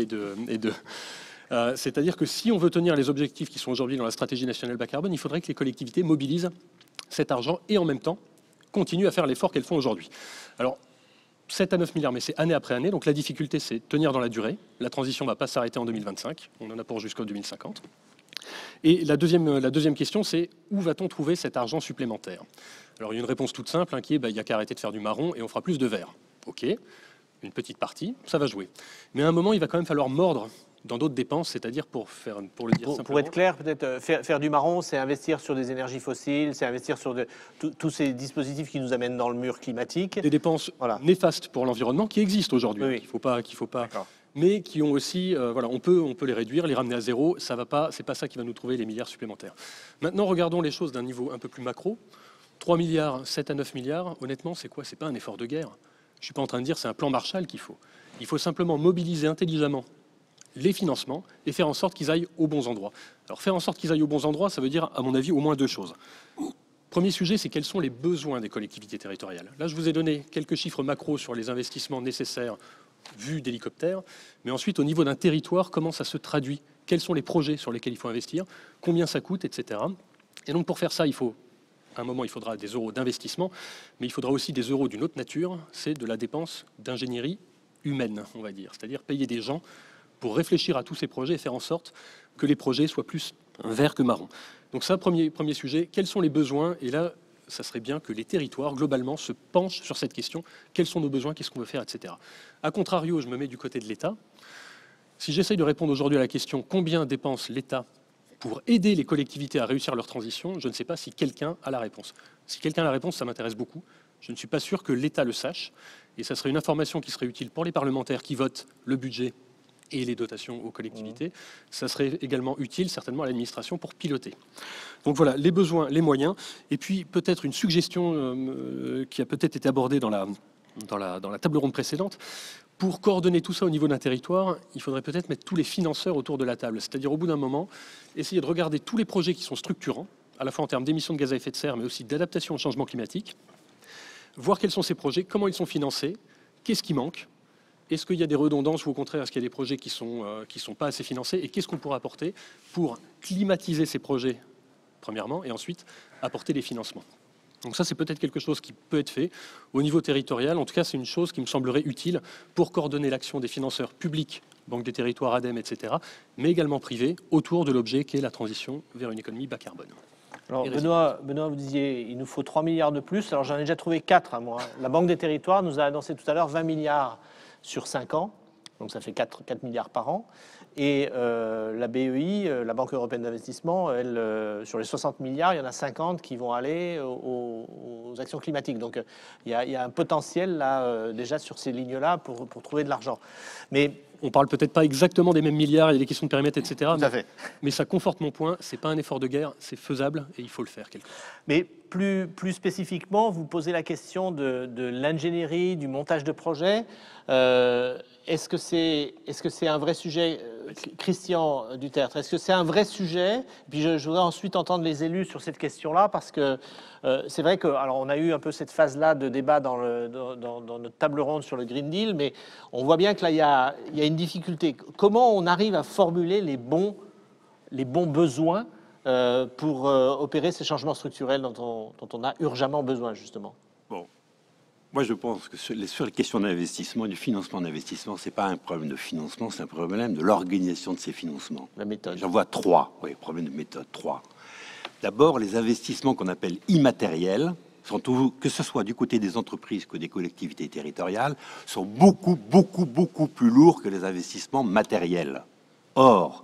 c'est-à-dire que si on veut tenir les objectifs qui sont aujourd'hui dans la stratégie nationale bas carbone, il faudrait que les collectivités mobilisent cet argent et en même temps continuent à faire l'effort qu'elles font aujourd'hui. Alors, 7 à 9 milliards, mais c'est année après année. Donc la difficulté, c'est tenir dans la durée. La transition ne va pas s'arrêter en 2025. On en a pour jusqu'en 2050. Et la deuxième question, c'est où va-t-on trouver cet argent supplémentaire? Alors il y a une réponse toute simple, qui est il n'y a qu'à arrêter de faire du marron et on fera plus de vert. OK, une petite partie, ça va jouer. Mais à un moment, il va quand même falloir mordre dans d'autres dépenses, c'est-à-dire pour le dire simplement. Pour être clair, peut-être faire du marron, c'est investir sur des énergies fossiles, c'est investir sur tous ces dispositifs qui nous amènent dans le mur climatique. Des dépenses néfastes pour l'environnement qui existent aujourd'hui. Oui. Il faut pas. Mais qui ont aussi, on peut les réduire, les ramener à zéro. Ça va pas, c'est pas ça qui va nous trouver les milliards supplémentaires. Maintenant, regardons les choses d'un niveau un peu plus macro. 3 milliards, 7 à 9 milliards, honnêtement, c'est quoi? C'est pas un effort de guerre. Je ne suis pas en train de dire c'est un plan Marshall qu'il faut. Il faut simplement mobiliser intelligemment les financements et faire en sorte qu'ils aillent aux bons endroits. Alors faire en sorte qu'ils aillent aux bons endroits, ça veut dire, à mon avis, au moins 2 choses. Premier sujet, c'est quels sont les besoins des collectivités territoriales. Là, je vous ai donné quelques chiffres macro sur les investissements nécessaires vus d'hélicoptère, mais ensuite, au niveau d'un territoire, comment ça se traduit? Quels sont les projets sur lesquels il faut investir? Combien ça coûte, etc. Et donc, pour faire ça, à un moment, il faudra des euros d'investissement, mais il faudra aussi des euros d'une autre nature, c'est de la dépense d'ingénierie humaine, on va dire, c'est-à-dire payer des gens pour réfléchir à tous ces projets et faire en sorte que les projets soient plus vert que marron. Donc ça, premier sujet, quels sont les besoins? Et là, ça serait bien que les territoires, globalement, se penchent sur cette question. Quels sont nos besoins? Qu'est-ce qu'on veut faire, etc. A contrario, je me mets du côté de l'État. Si j'essaye de répondre aujourd'hui à la question combien dépense l'État pour aider les collectivités à réussir leur transition, je ne sais pas si quelqu'un a la réponse. Si quelqu'un a la réponse, ça m'intéresse beaucoup. Je ne suis pas sûr que l'État le sache. Et ça serait une information qui serait utile pour les parlementaires qui votent le budget et les dotations aux collectivités. Ça serait également utile, certainement, à l'administration pour piloter. Donc voilà, les besoins, les moyens. Et puis peut-être une suggestion qui a peut-être été abordée dans la table ronde précédente. Pour coordonner tout ça au niveau d'un territoire, il faudrait peut-être mettre tous les financeurs autour de la table. C'est-à-dire, au bout d'un moment, essayer de regarder tous les projets qui sont structurants, à la fois en termes d'émissions de gaz à effet de serre, mais aussi d'adaptation au changement climatique, voir quels sont ces projets, comment ils sont financés, qu'est-ce qui manque, est-ce qu'il y a des redondances ou au contraire, est-ce qu'il y a des projets qui sont pas assez financés, et qu'est-ce qu'on pourrait apporter pour climatiser ces projets, premièrement, et ensuite apporter des financements. Donc ça, c'est peut-être quelque chose qui peut être fait au niveau territorial. En tout cas, c'est une chose qui me semblerait utile pour coordonner l'action des financeurs publics, Banque des territoires, ADEME, etc., mais également privés, autour de l'objet qui est la transition vers une économie bas carbone. Alors, Benoît, vous disiez il nous faut 3 milliards de plus. Alors, j'en ai déjà trouvé 4 à moi. La Banque des territoires nous a annoncé tout à l'heure 20 milliards sur 5 ans. Donc, ça fait 4 milliards par an. Et la BEI, la Banque européenne d'investissement, elle, sur les 60 milliards, il y en a 50 qui vont aller aux actions climatiques. Donc, il y a un potentiel là, déjà sur ces lignes-là pour trouver de l'argent. Mais on ne parle peut-être pas exactement des mêmes milliards, il y a des questions de périmètre, etc. Tout à fait. Mais ça conforte mon point, ce n'est pas un effort de guerre, c'est faisable et il faut le faire quelque part. Mais plus spécifiquement, vous posez la question de l'ingénierie, du montage de projet. Est-ce que c'est un vrai sujet, Christian Dutertre? Est-ce que c'est un vrai sujet? Puis je voudrais ensuite entendre les élus sur cette question-là, parce que c'est vrai que, alors on a eu un peu cette phase-là de débat dans notre table ronde sur le Green Deal, mais on voit bien que là il y a une difficulté. Comment on arrive à formuler les bons besoins pour opérer ces changements structurels dont on a urgemment besoin, justement? Bon, moi je pense que sur les questions d'investissement et du financement d'investissement, c'est pas un problème de financement, c'est un problème de l'organisation de ces financements. La méthode. J'en vois 3, oui, problème de méthode, 3. D'abord, les investissements qu'on appelle immatériels, que ce soit du côté des entreprises que des collectivités territoriales, sont beaucoup plus lourds que les investissements matériels. Or,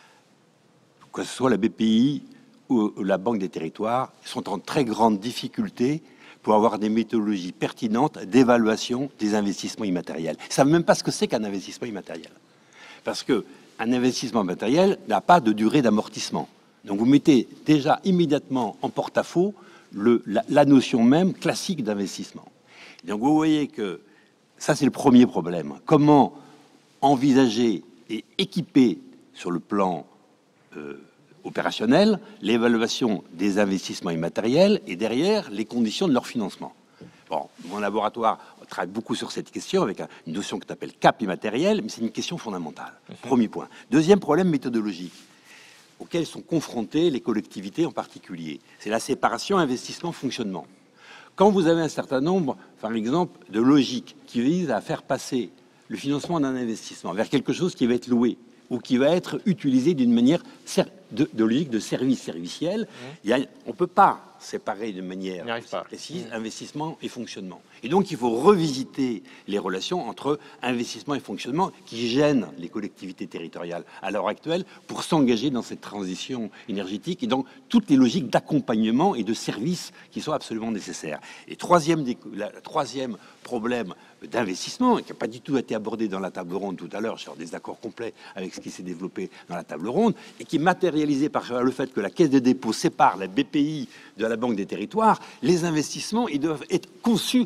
que ce soit la BPI ou la Banque des territoires, sont en très grande difficulté pour avoir des méthodologies pertinentes d'évaluation des investissements immatériels. Ils ne savent même pas ce que c'est qu'un investissement immatériel. Parce qu'un investissement matériel n'a pas de durée d'amortissement. Donc vous mettez déjà immédiatement en porte-à-faux la notion même classique d'investissement. Donc vous voyez que ça, c'est le premier problème. Comment envisager et équiper sur le plan opérationnel l'évaluation des investissements immatériels et derrière les conditions de leur financement. Bon, mon laboratoire travaille beaucoup sur cette question avec une notion que tu appelles cap immatériel, mais c'est une question fondamentale. Premier point. Deuxième problème méthodologique auxquels sont confrontées les collectivités en particulier, c'est la séparation investissement-fonctionnement. Quand vous avez un certain nombre, par exemple, de logiques qui visent à faire passer le financement d'un investissement vers quelque chose qui va être loué ou qui va être utilisé d'une manière de logique de service serviciel, on ne peut pas séparer de manière précise investissement et fonctionnement. Et donc, il faut revisiter les relations entre investissement et fonctionnement qui gênent les collectivités territoriales à l'heure actuelle pour s'engager dans cette transition énergétique et dans toutes les logiques d'accompagnement et de service qui sont absolument nécessaires. Et troisième problème d'investissement, et qui n'a pas du tout été abordé dans la table ronde tout à l'heure, sur des accords complets avec ce qui s'est développé dans la table ronde, et qui est matérialisé par le fait que la Caisse des dépôts sépare la BPI de la Banque des territoires. Les investissements, ils doivent être conçus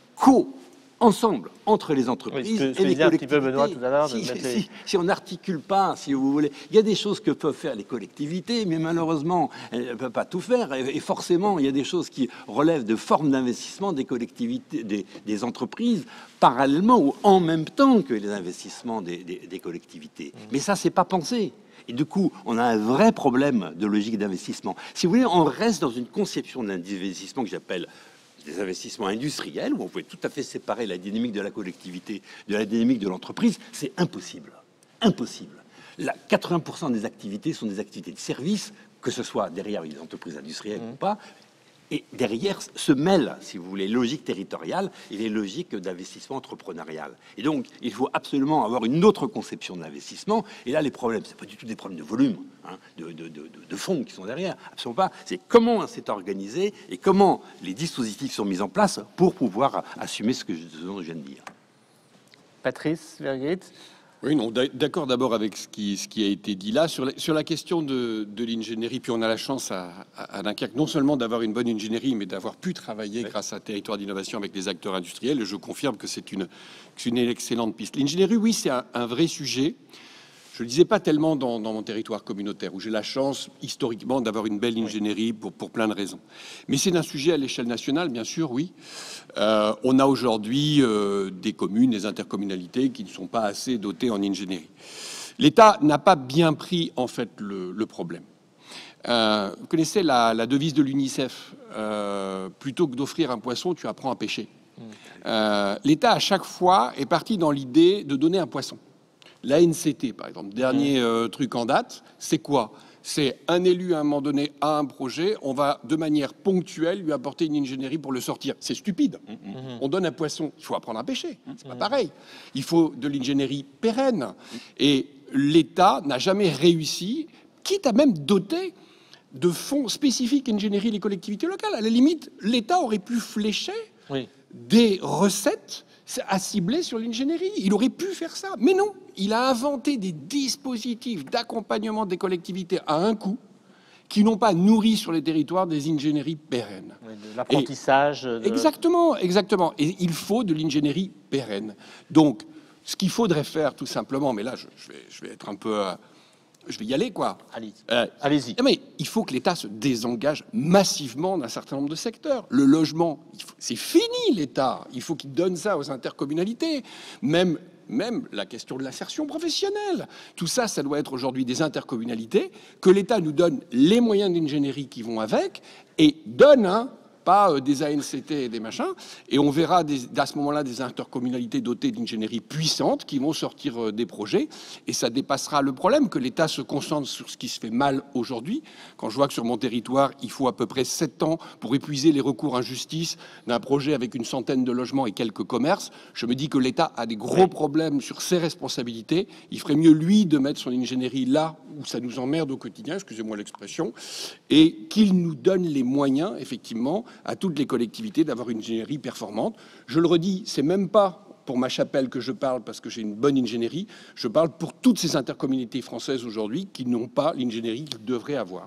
ensemble, entre les entreprises et les collectivités. Un petit peu Benoît tout à l'heure. Si on n'articule pas, si vous voulez, il y a des choses que peuvent faire les collectivités, mais malheureusement, elles ne peuvent pas tout faire. Et forcément, il y a des choses qui relèvent de formes d'investissement des collectivités, des entreprises, parallèlement ou en même temps que les investissements des collectivités. Mais ça, c'est pas pensé. Et du coup, on a un vrai problème de logique d'investissement. Si vous voulez, on reste dans une conception d'investissement que j'appelle des investissements industriels, où on pouvait tout à fait séparer la dynamique de la collectivité de la dynamique de l'entreprise. C'est impossible. Impossible. Là, 80% des activités sont des activités de service, que ce soit derrière les entreprises industrielles ou pas. Et derrière se mêlent, si vous voulez, les logiques territoriales et les logiques d'investissement entrepreneurial. Et donc, il faut absolument avoir une autre conception de l'investissement. Et là, les problèmes, c'est pas du tout des problèmes de volume, hein, de fonds qui sont derrière. Absolument pas. C'est comment c'est organisé et comment les dispositifs sont mis en place pour pouvoir assumer ce dont je viens de dire. Patrice Vergrit. Oui, non, d'accord d'abord avec ce qui a été dit là. Sur la question de l'ingénierie, puis on a la chance à Dunkerque non seulement d'avoir une bonne ingénierie, mais d'avoir pu travailler grâce à un territoire d'innovation avec les acteurs industriels. Et je confirme que c'est une excellente piste. L'ingénierie, oui, c'est un vrai sujet. Je ne le disais pas tellement dans mon territoire communautaire, où j'ai la chance, historiquement, d'avoir une belle ingénierie pour plein de raisons. Mais c'est un sujet à l'échelle nationale, bien sûr, oui. On a aujourd'hui des communes, des intercommunalités qui ne sont pas assez dotées en ingénierie. L'État n'a pas bien pris, en fait, le problème. Vous connaissez la devise de l'UNICEF, plutôt que d'offrir un poisson, tu apprends à pêcher. L'État, à chaque fois, est parti dans l'idée de donner un poisson. L'ANCT, par exemple, dernier truc en date, c'est quoi? C'est un élu à un moment donné a un projet, on va de manière ponctuelle lui apporter une ingénierie pour le sortir. C'est stupide. On donne un poisson, il faut apprendre à pêcher. C'est pas pareil. Il faut de l'ingénierie pérenne. Et l'État n'a jamais réussi, quitte à même doter de fonds spécifiques ingénierie les collectivités locales. À la limite, l'État aurait pu flécher des recettes à cibler sur l'ingénierie. Il aurait pu faire ça, mais non. Il a inventé des dispositifs d'accompagnement des collectivités à un coût qui n'ont pas nourri sur les territoires des ingénieries pérennes. Oui, de l'apprentissage. Exactement. Et il faut de l'ingénierie pérenne. Donc, ce qu'il faudrait faire, tout simplement, mais là, je vais être un peu... je vais y aller, quoi. Allez-y. Mais il faut que l'État se désengage massivement d'un certain nombre de secteurs. Le logement, c'est fini, l'État. Il faut qu'il donne ça aux intercommunalités. Même la question de l'insertion professionnelle. Tout ça, ça doit être aujourd'hui des intercommunalités, que l'État nous donne les moyens d'ingénierie qui vont avec, et donne, pas des ANCT et des machins, et on verra à ce moment-là des intercommunalités dotées d'ingénierie puissante qui vont sortir des projets, et ça dépassera le problème que l'État se concentre sur ce qui se fait mal aujourd'hui. Quand je vois que sur mon territoire, il faut à peu près 7 ans pour épuiser les recours en justice d'un projet avec une centaine de logements et quelques commerces, je me dis que l'État a des gros problèmes sur ses responsabilités. Il ferait mieux, lui, de mettre son ingénierie là où ça nous emmerde au quotidien, excusez-moi l'expression, et qu'il nous donne les moyens, effectivement, à toutes les collectivités d'avoir une ingénierie performante. Je le redis, c'est même pas pour ma chapelle que je parle parce que j'ai une bonne ingénierie, je parle pour toutes ces intercommunalités françaises aujourd'hui qui n'ont pas l'ingénierie qu'ils devraient avoir.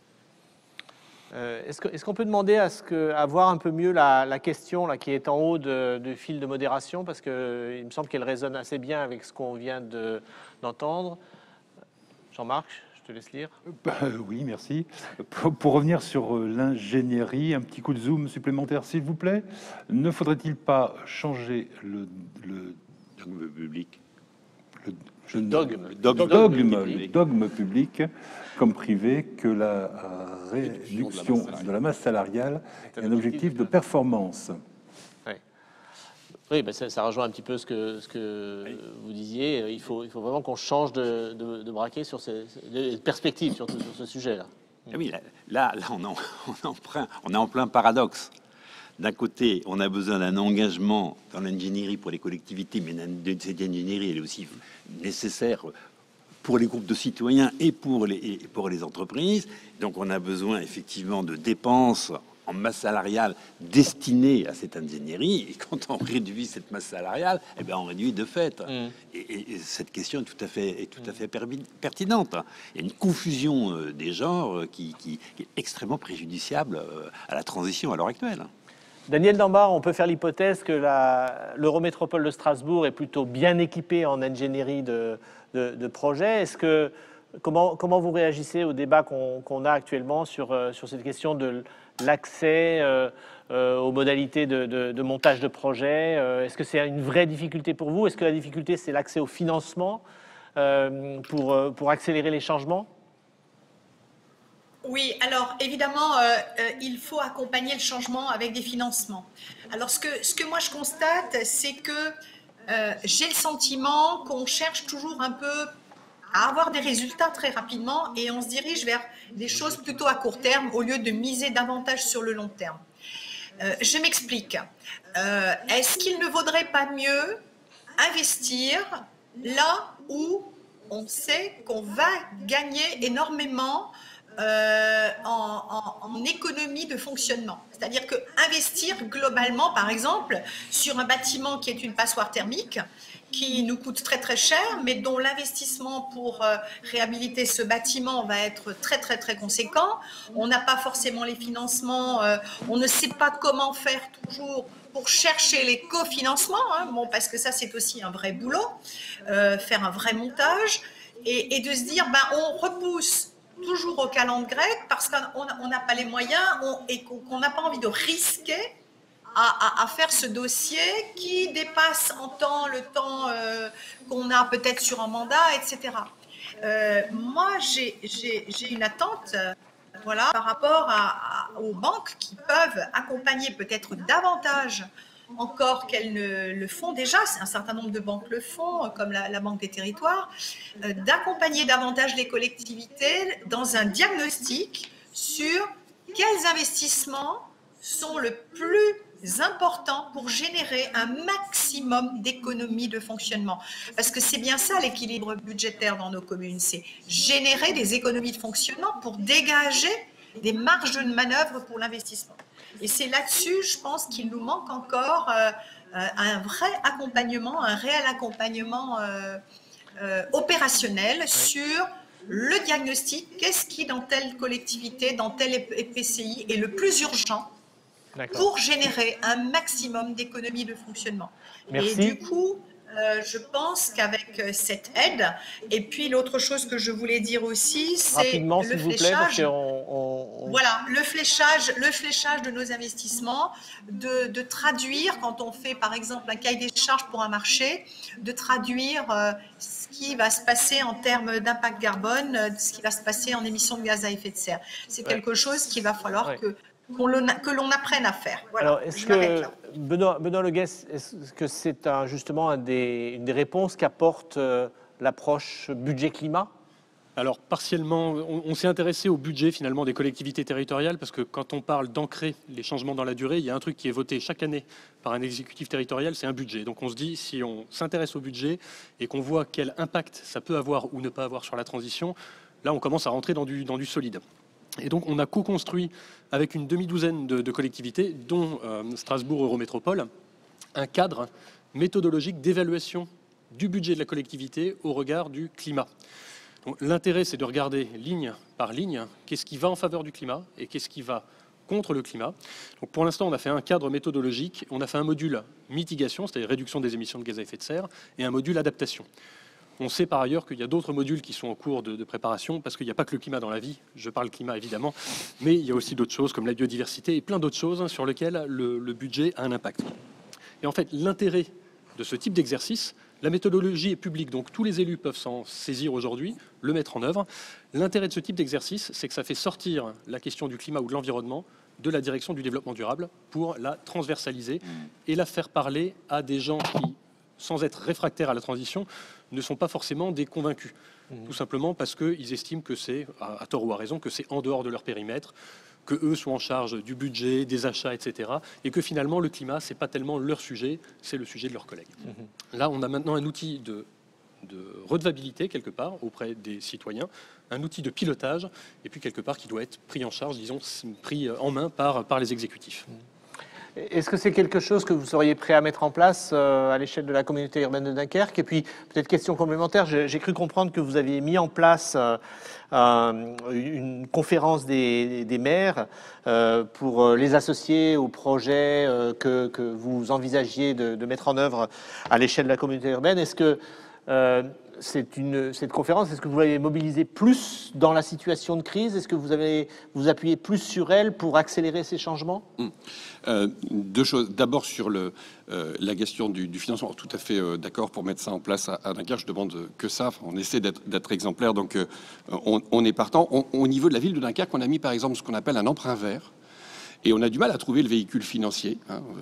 Est-ce qu'on peut demander à voir un peu mieux la question là, qui est en haut du fil de modération, parce qu'il me semble qu'elle résonne assez bien avec ce qu'on vient d'entendre. Jean-Marc, je te laisse lire. Oui, merci. Pour revenir sur l'ingénierie, un petit coup de zoom supplémentaire, s'il vous plaît. Ne faudrait-il pas changer le dogme public, le dogme public comme privé, que la réduction de la masse salariale est un objectif de performance? Oui, ben ça rejoint un petit peu ce que vous disiez. Il faut vraiment qu'on change de braquet sur ces perspectives, surtout sur ce sujet-là. Ah oui, là on est en plein paradoxe. D'un côté, on a besoin d'un engagement dans l'ingénierie pour les collectivités, mais cette ingénierie, elle est aussi nécessaire pour les groupes de citoyens et pour les entreprises. Donc, on a besoin effectivement de dépenses en masse salariale destinée à cette ingénierie. Et quand on réduit cette masse salariale, eh bien, on réduit de fait. Et cette question est tout à fait pertinente. Il y a une confusion des genres qui est extrêmement préjudiciable à la transition à l'heure actuelle. Daniel Dambard, on peut faire l'hypothèse que l'Eurométropole de Strasbourg est plutôt bien équipée en ingénierie de projet. Comment vous réagissez au débat qu'on a actuellement sur cette question de l'accès aux modalités de montage de projet? Est-ce que c'est une vraie difficulté pour vous? Est-ce que la difficulté, c'est l'accès au financement pour accélérer les changements? Oui, alors évidemment, il faut accompagner le changement avec des financements. Alors ce que moi je constate, c'est que j'ai le sentiment qu'on cherche toujours un peu à avoir des résultats très rapidement et on se dirige vers des choses plutôt à court terme au lieu de miser davantage sur le long terme. Je m'explique. Est-ce qu'il ne vaudrait pas mieux investir là où on sait qu'on va gagner énormément en économie de fonctionnement? C'est-à-dire que investir globalement, par exemple, sur un bâtiment qui est une passoire thermique, qui nous coûte très très cher, mais dont l'investissement pour réhabiliter ce bâtiment va être très très très conséquent. On n'a pas forcément les financements, on ne sait pas comment faire toujours pour chercher les cofinancements, hein, bon, parce que ça c'est aussi un vrai boulot, faire un vrai montage, et de se dire, on repousse toujours au calendrier grec parce qu'on n'a pas les moyens et qu'on n'a pas envie de risquer à faire ce dossier qui dépasse en temps le temps qu'on a peut-être sur un mandat, etc. Moi, j'ai une attente par rapport aux banques qui peuvent accompagner peut-être davantage encore qu'elles ne le font déjà, un certain nombre de banques le font, comme la Banque des Territoires, d'accompagner davantage les collectivités dans un diagnostic sur quels investissements sont le plus importants pour générer un maximum d'économies de fonctionnement. Parce que c'est bien ça l'équilibre budgétaire dans nos communes, c'est générer des économies de fonctionnement pour dégager des marges de manœuvre pour l'investissement. Et c'est là-dessus, je pense qu'il nous manque encore un vrai accompagnement, un réel accompagnement opérationnel sur le diagnostic. Qu'est-ce qui, dans telle collectivité, dans tel EPCI, est le plus urgent pour générer un maximum d'économies de fonctionnement. Merci. Et du coup, je pense qu'avec cette aide, et puis l'autre chose que je voulais dire aussi, c'est le fléchage. Voilà, le fléchage de nos investissements, de traduire, quand on fait par exemple un cahier des charges pour un marché, de traduire ce qui va se passer en termes d'impact carbone, ce qui va se passer en émissions de gaz à effet de serre. C'est quelque chose qu'il va falloir que l'on apprenne à faire. Voilà. Alors, est-ce que, Benoît Le Guess, est-ce que c'est justement une des réponses qu'apporte l'approche budget-climat? Alors, partiellement, on s'est intéressé au budget finalement des collectivités territoriales parce que quand on parle d'ancrer les changements dans la durée, il y a un truc qui est voté chaque année par un exécutif territorial, c'est un budget. Donc on se dit, si on s'intéresse au budget et qu'on voit quel impact ça peut avoir ou ne pas avoir sur la transition, là on commence à rentrer dans du solide. Et donc, on a co-construit avec une demi-douzaine de collectivités, dont Strasbourg Eurométropole, un cadre méthodologique d'évaluation du budget de la collectivité au regard du climat. L'intérêt, c'est de regarder ligne par ligne, qu'est-ce qui va en faveur du climat et qu'est-ce qui va contre le climat. Donc, pour l'instant, on a fait un cadre méthodologique, on a fait un module mitigation, c'est-à-dire réduction des émissions de gaz à effet de serre, et un module adaptation. On sait par ailleurs qu'il y a d'autres modules qui sont en cours de préparation, parce qu'il n'y a pas que le climat dans la vie, je parle climat évidemment, mais il y a aussi d'autres choses comme la biodiversité et plein d'autres choses sur lesquelles le budget a un impact. Et en fait, l'intérêt de ce type d'exercice, la méthodologie est publique, donc tous les élus peuvent s'en saisir aujourd'hui, le mettre en œuvre. L'intérêt de ce type d'exercice, c'est que ça fait sortir la question du climat ou de l'environnement de la direction du développement durable pour la transversaliser et la faire parler à des gens qui, sans être réfractaires à la transition, ne sont pas forcément des convaincus. Tout simplement parce qu'ils estiment que c'est, à tort ou à raison, que c'est en dehors de leur périmètre, que eux sont en charge du budget, des achats, etc. Et que finalement, le climat, c'est pas tellement leur sujet, c'est le sujet de leurs collègues. Là, on a maintenant un outil de de redevabilité quelque part auprès des citoyens, un outil de pilotage, et puis quelque part qui doit être pris en charge, disons, pris en main par les exécutifs. Est-ce que c'est quelque chose que vous seriez prêt à mettre en place à l'échelle de la communauté urbaine de Dunkerque? Et puis, peut-être question complémentaire, j'ai cru comprendre que vous aviez mis en place une conférence des maires pour les associer au projet que vous envisagiez de mettre en œuvre à l'échelle de la communauté urbaine. Est-ce que cette conférence, est-ce que vous l'avez mobilisée plus dans la situation de crise? Est-ce que vous appuyez plus sur elle pour accélérer ces changements? Deux choses. D'abord sur la question du financement. Tout à fait d'accord pour mettre ça en place à Dunkerque. Je demande que ça. Enfin, on essaie d'être exemplaire. Donc on est partant. Au niveau de la ville de Dunkerque, on a mis par exemple ce qu'on appelle un emprunt vert. Et on a du mal à trouver le véhicule financier,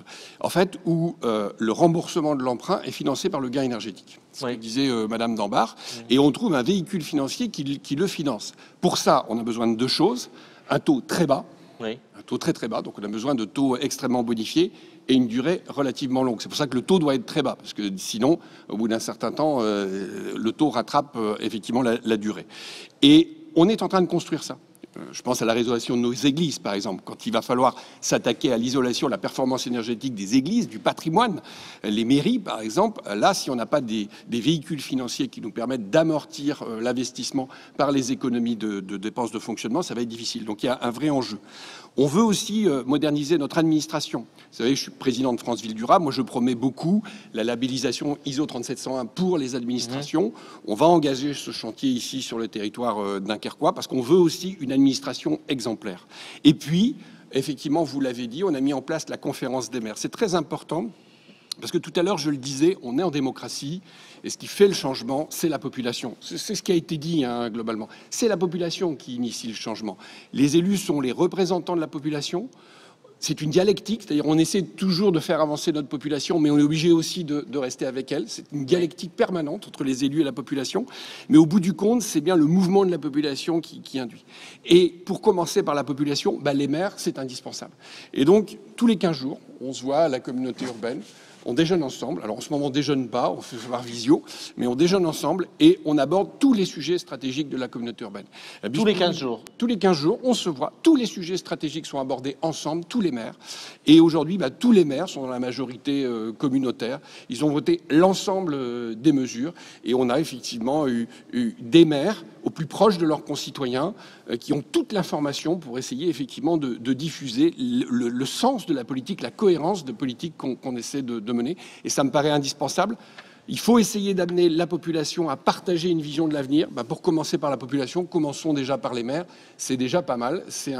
en fait, où le remboursement de l'emprunt est financé par le gain énergétique. C'est ce que disait Madame Dambach. Et on trouve un véhicule financier qui le finance. Pour ça, on a besoin de deux choses. Un taux très bas, un taux très très bas. Donc on a besoin de taux extrêmement bonifiés et une durée relativement longue. C'est pour ça que le taux doit être très bas, parce que sinon, au bout d'un certain temps, le taux rattrape effectivement la durée. Et on est en train de construire ça. Je pense à la rénovation de nos églises, par exemple, quand il va falloir s'attaquer à l'isolation, la performance énergétique des églises, du patrimoine, les mairies, par exemple. Là, si on n'a pas des véhicules financiers qui nous permettent d'amortir l'investissement par les économies de dépenses de fonctionnement, ça va être difficile. Donc il y a un vrai enjeu. On veut aussi moderniser notre administration. Vous savez, je suis président de France Ville Durable. Moi, je promets beaucoup la labellisation ISO 37101 pour les administrations. On va engager ce chantier ici sur le territoire dunkerquois parce qu'on veut aussi une administration exemplaire. Et puis, effectivement, vous l'avez dit, on a mis en place la conférence des maires. C'est très important parce que tout à l'heure, je le disais, on est en démocratie et ce qui fait le changement, c'est la population. C'est ce qui a été dit globalement. C'est la population qui initie le changement. Les élus sont les représentants de la population. C'est une dialectique, c'est-à-dire on essaie toujours de faire avancer notre population, mais on est obligé aussi de rester avec elle. C'est une dialectique permanente entre les élus et la population. Mais au bout du compte, c'est bien le mouvement de la population qui induit. Et pour commencer par la population, les maires, c'est indispensable. Et donc, tous les 15 jours, on se voit à la communauté urbaine. On déjeune ensemble. Alors en ce moment, on déjeune pas, on fait par visio, mais on déjeune ensemble et on aborde tous les sujets stratégiques de la communauté urbaine. Tous les 15 jours. Tous les 15 jours, on se voit. Tous les sujets stratégiques sont abordés ensemble, tous les maires. Et aujourd'hui, tous les maires sont dans la majorité communautaire. Ils ont voté l'ensemble des mesures et on a effectivement eu des maires au plus proche de leurs concitoyens qui ont toute l'information pour essayer effectivement de diffuser le sens de la politique, la cohérence de politique qu'on essaie de mener. Et ça me paraît indispensable. Il faut essayer d'amener la population à partager une vision de l'avenir. Pour commencer par la population, commençons déjà par les maires. C'est déjà pas mal. C'est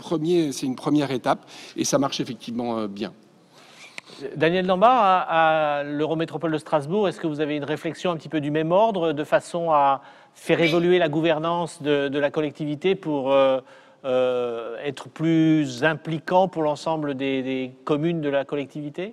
une première étape et ça marche effectivement bien. Daniel Dambach, à l'Eurométropole de Strasbourg, est-ce que vous avez une réflexion un petit peu du même ordre, de façon à faire évoluer la gouvernance de la collectivité pour être plus impliquant pour l'ensemble des communes de la collectivité?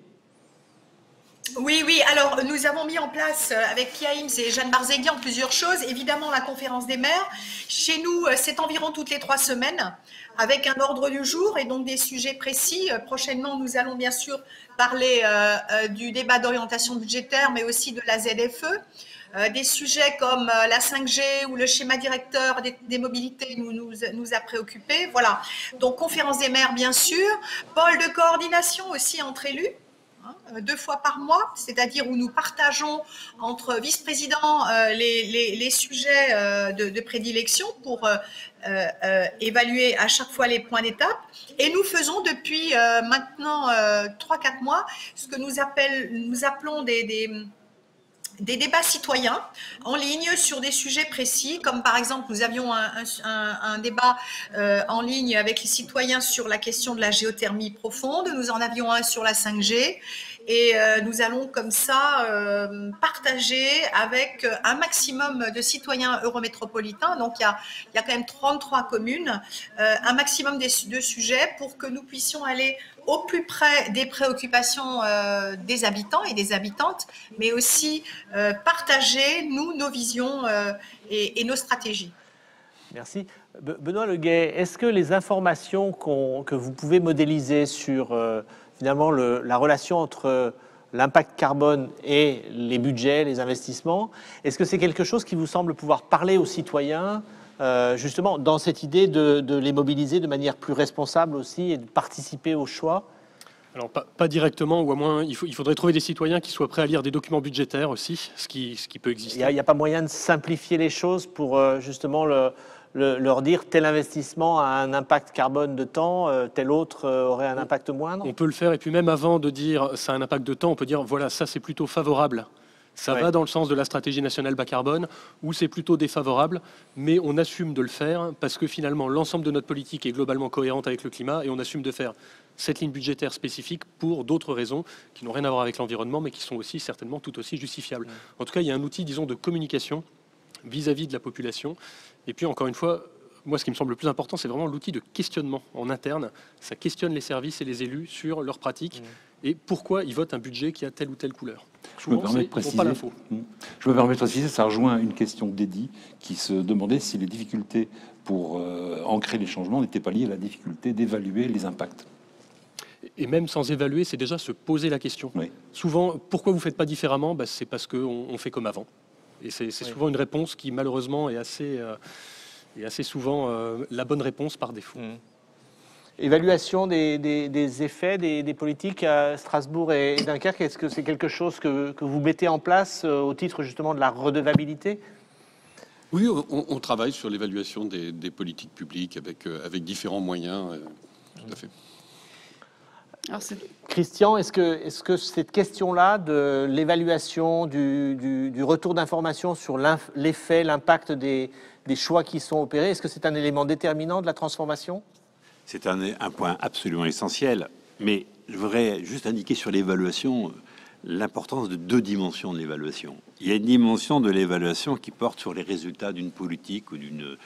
Oui, alors nous avons mis en place avec Pia Ims et Jeanne Barzeghian plusieurs choses. Évidemment, la conférence des maires. Chez nous, c'est environ toutes les 3 semaines avec un ordre du jour et donc des sujets précis. Prochainement, nous allons bien sûr parler du débat d'orientation budgétaire, mais aussi de la ZFE. Des sujets comme la 5G ou le schéma directeur des mobilités nous a préoccupés. Voilà, donc conférence des maires, bien sûr. Pôle de coordination aussi entre élus. 2 fois par mois, c'est-à-dire où nous partageons entre vice-présidents les sujets de prédilection pour évaluer à chaque fois les points d'étape. Et nous faisons depuis maintenant 3-4 mois ce que nous appelons des débats citoyens en ligne sur des sujets précis, comme par exemple nous avions un débat en ligne avec les citoyens sur la question de la géothermie profonde, nous en avions un sur la 5G et nous allons comme ça partager avec un maximum de citoyens eurométropolitains, donc il y a quand même 33 communes, un maximum de sujets pour que nous puissions aller au plus près des préoccupations des habitants et des habitantes, mais aussi partager, nos visions et nos stratégies. Merci. Benoît Leguet, est-ce que les informations que vous pouvez modéliser sur finalement la relation entre l'impact carbone et les budgets, les investissements. Est-ce que c'est quelque chose qui vous semble pouvoir parler aux citoyens, justement, dans cette idée de les mobiliser de manière plus responsable aussi et de participer au choix? Alors, pas directement, ou à moins, il faudrait trouver des citoyens qui soient prêts à lire des documents budgétaires aussi, ce qui peut exister. Il n'y a pas moyen de simplifier les choses pour justement leur dire tel investissement a un impact carbone de temps, tel autre aurait un impact moindre? On peut le faire, et puis même avant de dire ça a un impact de temps, on peut dire voilà, ça c'est plutôt favorable. Ça va dans le sens de la stratégie nationale bas carbone, ou c'est plutôt défavorable, mais on assume de le faire parce que finalement l'ensemble de notre politique est globalement cohérente avec le climat, et on assume de faire cette ligne budgétaire spécifique pour d'autres raisons qui n'ont rien à voir avec l'environnement, mais qui sont aussi certainement tout aussi justifiables. En tout cas, il y a un outil, disons, de communication vis-à-vis de la population. Et puis, encore une fois, moi, ce qui me semble le plus important, c'est vraiment l'outil de questionnement en interne. Ça questionne les services et les élus sur leurs pratiques et pourquoi ils votent un budget qui a telle ou telle couleur. Je me permets de préciser, je me permets de préciser, ça rejoint une question d'Eddy qui se demandait si les difficultés pour ancrer les changements n'étaient pas liées à la difficulté d'évaluer les impacts. Et même sans évaluer, c'est déjà se poser la question. Oui. Souvent, pourquoi vous ne faites pas différemment? C'est parce qu'on fait comme avant. Et c'est souvent une réponse qui, malheureusement, est assez souvent la bonne réponse par défaut. Évaluation des effets des politiques à Strasbourg et Dunkerque, est-ce que c'est quelque chose que vous mettez en place au titre justement de la redevabilité? Oui, on travaille sur l'évaluation des politiques publiques avec différents moyens, tout à fait. Alors, Christian, est-ce que cette question-là de l'évaluation, du retour d'information sur l'effet, l'impact des choix qui sont opérés, est-ce que c'est un élément déterminant de la transformation? C'est un point absolument essentiel, mais je voudrais juste indiquer sur l'évaluation l'importance de deux dimensions de l'évaluation. Il y a une dimension de l'évaluation qui porte sur les résultats d'une politique ou d'une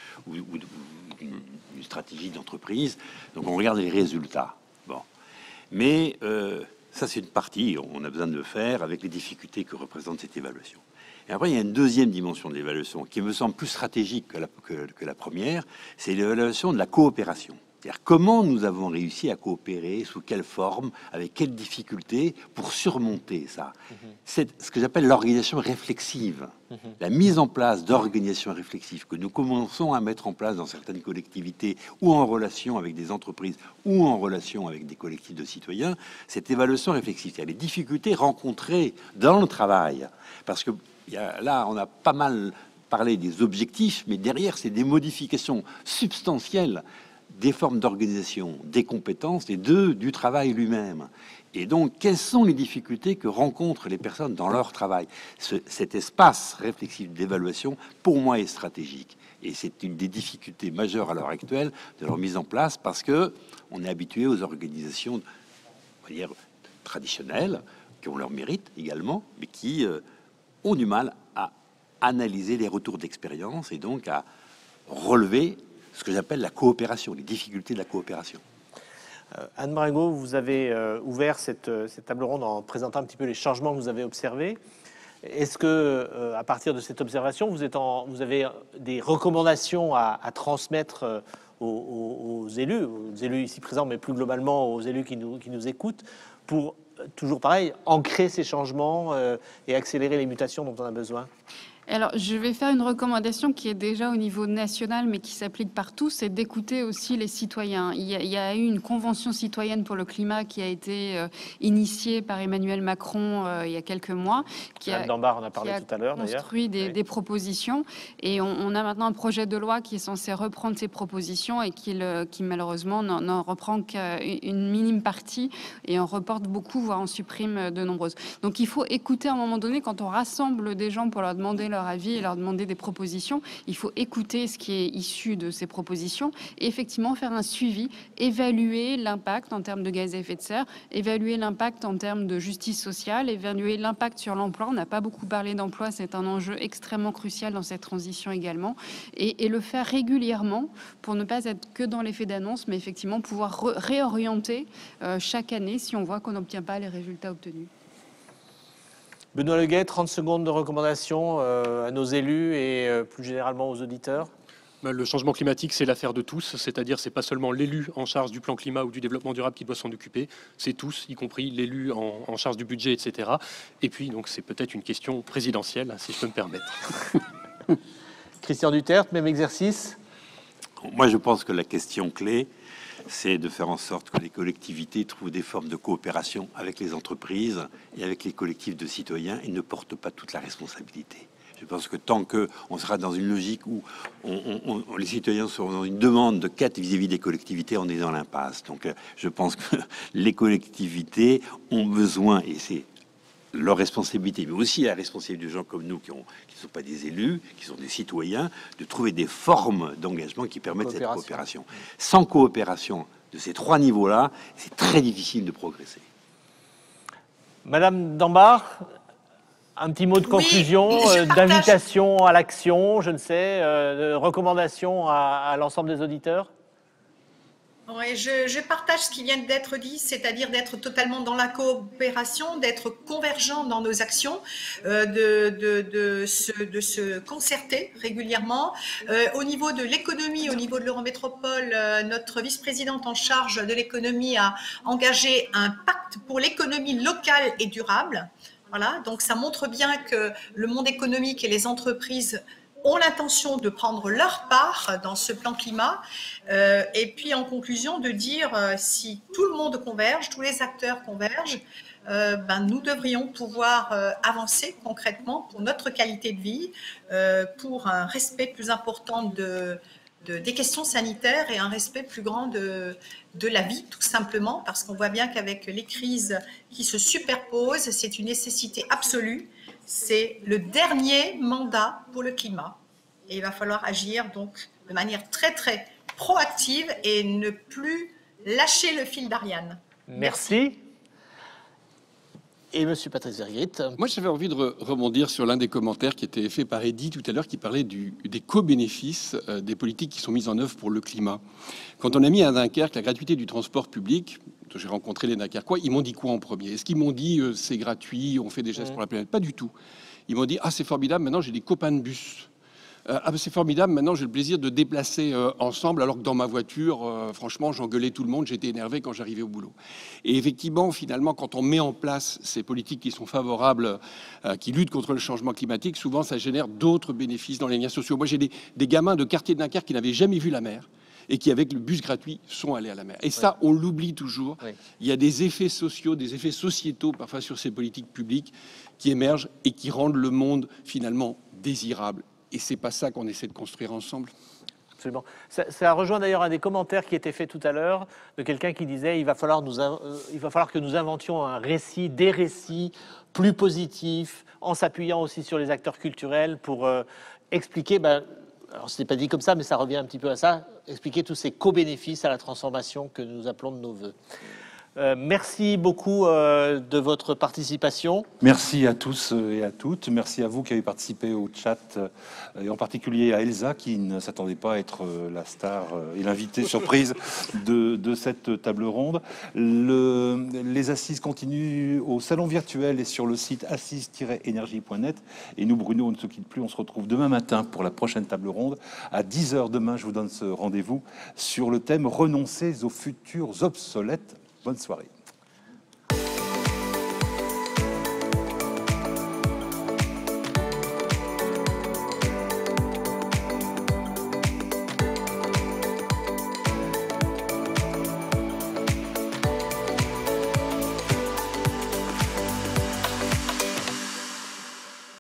stratégie d'entreprise. Donc on regarde les résultats. Bon. Mais ça, c'est une partie, on a besoin de le faire avec les difficultés que représente cette évaluation. Et après, il y a une deuxième dimension de l'évaluation qui me semble plus stratégique que la première, c'est l'évaluation de la coopération. C'est-à-dire comment nous avons réussi à coopérer, sous quelle forme, avec quelles difficultés pour surmonter ça. C'est ce que j'appelle l'organisation réflexive, la mise en place d'organisations réflexives que nous commençons à mettre en place dans certaines collectivités ou en relation avec des entreprises ou en relation avec des collectifs de citoyens. Cette évaluation réflexive, c'est les difficultés rencontrées dans le travail. Parce que là, on a pas mal parlé des objectifs, mais derrière, c'est des modifications substantielles des formes d'organisation, des compétences et du travail lui-même. Et donc, quelles sont les difficultés que rencontrent les personnes dans leur travail? Cet espace réflexif d'évaluation, pour moi, est stratégique. Et c'est une des difficultés majeures à l'heure actuelle de leur mise en place parce que on est habitué aux organisations, on va dire, traditionnelles, qui ont leur mérite également, mais qui ont du mal à analyser les retours d'expérience et donc à relever ce que j'appelle la coopération, les difficultés de la coopération. Anne Marengo, vous avez ouvert cette table ronde en présentant un petit peu les changements que vous avez observés. Est-ce que, à partir de cette observation, vous avez des recommandations à transmettre aux élus ici présents, mais plus globalement aux élus qui nous écoutent, pour, toujours pareil, ancrer ces changements et accélérer les mutations dont on a besoin? Alors, je vais faire une recommandation qui est déjà au niveau national, mais qui s'applique partout, c'est d'écouter aussi les citoyens. Il y a eu une convention citoyenne pour le climat qui a été initiée par Emmanuel Macron il y a quelques mois, qui a construit des propositions. Et on a maintenant un projet de loi qui est censé reprendre ces propositions et qui malheureusement n'en reprend qu'une minime partie et en reporte beaucoup, voire en supprime de nombreuses. Donc, il faut écouter à un moment donné, quand on rassemble des gens pour leur demander leur avis et leur demander des propositions, il faut écouter ce qui est issu de ces propositions et effectivement faire un suivi, évaluer l'impact en termes de gaz à effet de serre, évaluer l'impact en termes de justice sociale, évaluer l'impact sur l'emploi. On n'a pas beaucoup parlé d'emploi, c'est un enjeu extrêmement crucial dans cette transition également, et le faire régulièrement pour ne pas être que dans l'effet d'annonce, mais effectivement pouvoir réorienter chaque année si on voit qu'on n'obtient pas les résultats obtenus. Benoît Leguet, 30 secondes de recommandation à nos élus et plus généralement aux auditeurs. Le changement climatique, c'est l'affaire de tous, c'est-à-dire c'est pas seulement l'élu en charge du plan climat ou du développement durable qui doit s'en occuper, c'est tous, y compris l'élu en charge du budget, etc. Et puis, donc, c'est peut-être une question présidentielle, si je peux me permettre. Christian Duterte, même exercice. Moi, je pense que la question clé, c'est de faire en sorte que les collectivités trouvent des formes de coopération avec les entreprises et avec les collectifs de citoyens et ne portent pas toute la responsabilité. Je pense que tant qu'on sera dans une logique où les citoyens seront dans une demande de quête vis-à-vis des collectivités, on est dans l'impasse. Donc je pense que les collectivités ont besoin, et c'est leur responsabilité, mais aussi la responsabilité de gens comme nous qui ne sont pas des élus, qui sont des citoyens, de trouver des formes d'engagement qui permettent cette coopération. Sans coopération de ces trois niveaux-là, c'est très difficile de progresser. Madame Dambach, un petit mot de conclusion, d'invitation à l'action, je ne sais, de recommandation à l'ensemble des auditeurs. Oui, je partage ce qui vient d'être dit, c'est-à-dire d'être totalement dans la coopération, d'être convergent dans nos actions, de se concerter régulièrement. Au niveau de l'économie, au niveau de l'Eurométropole, notre vice-présidente en charge de l'économie a engagé un pacte pour l'économie locale et durable. Voilà, donc ça montre bien que le monde économique et les entreprises ont l'intention de prendre leur part dans ce plan climat. Et puis en conclusion, de dire si tout le monde converge, tous les acteurs convergent, nous devrions pouvoir avancer concrètement pour notre qualité de vie, pour un respect plus important des questions sanitaires et un respect plus grand de la vie, tout simplement, parce qu'on voit bien qu'avec les crises qui se superposent, c'est une nécessité absolue. C'est le dernier mandat pour le climat. Et il va falloir agir donc de manière très, très proactive et ne plus lâcher le fil d'Ariane. Merci. Et Monsieur Patrice Vergrit. Moi, j'avais envie de rebondir sur l'un des commentaires qui était fait par Eddy tout à l'heure, qui parlait des co-bénéfices des politiques qui sont mises en œuvre pour le climat. Quand on a mis à Dunkerque la gratuité du transport public, j'ai rencontré les Dunkerquois, ils m'ont dit quoi en premier? Est-ce qu'ils m'ont dit c'est gratuit, on fait des gestes pour la planète? Pas du tout. Ils m'ont dit ah c'est formidable, maintenant j'ai des copains de bus. C'est formidable, maintenant j'ai le plaisir de déplacer ensemble, alors que dans ma voiture, franchement, j'engueulais tout le monde, j'étais énervé quand j'arrivais au boulot. Et effectivement, finalement, quand on met en place ces politiques qui sont favorables, qui luttent contre le changement climatique, souvent ça génère d'autres bénéfices dans les liens sociaux. Moi j'ai des gamins de quartier de Dunkerque qui n'avaient jamais vu la mer et qui, avec le bus gratuit, sont allés à la mer. Et ça, on l'oublie toujours. Oui. Il y a des effets sociaux, des effets sociétaux, parfois sur ces politiques publiques, qui émergent et qui rendent le monde, finalement, désirable. Et c'est pas ça qu'on essaie de construire ensemble. Absolument. Ça rejoint d'ailleurs un des commentaires qui était fait tout à l'heure de quelqu'un qui disait il va falloir que nous inventions un récit, des récits plus positifs, en s'appuyant aussi sur les acteurs culturels pour expliquer... alors, ce n'est pas dit comme ça, mais ça revient un petit peu à ça, expliquer tous ces co-bénéfices à la transformation que nous appelons de nos voeux. Merci beaucoup de votre participation. Merci à tous et à toutes. Merci à vous qui avez participé au chat, et en particulier à Elsa qui ne s'attendait pas à être la star et l'invité surprise de cette table ronde. Les assises continuent au salon virtuel et sur le site assise-énergie.net. Et nous, Bruno, on ne se quitte plus. On se retrouve demain matin pour la prochaine table ronde. À 10h demain, je vous donne ce rendez-vous sur le thème « Renoncer aux futurs obsolètes ». Bonne soirée.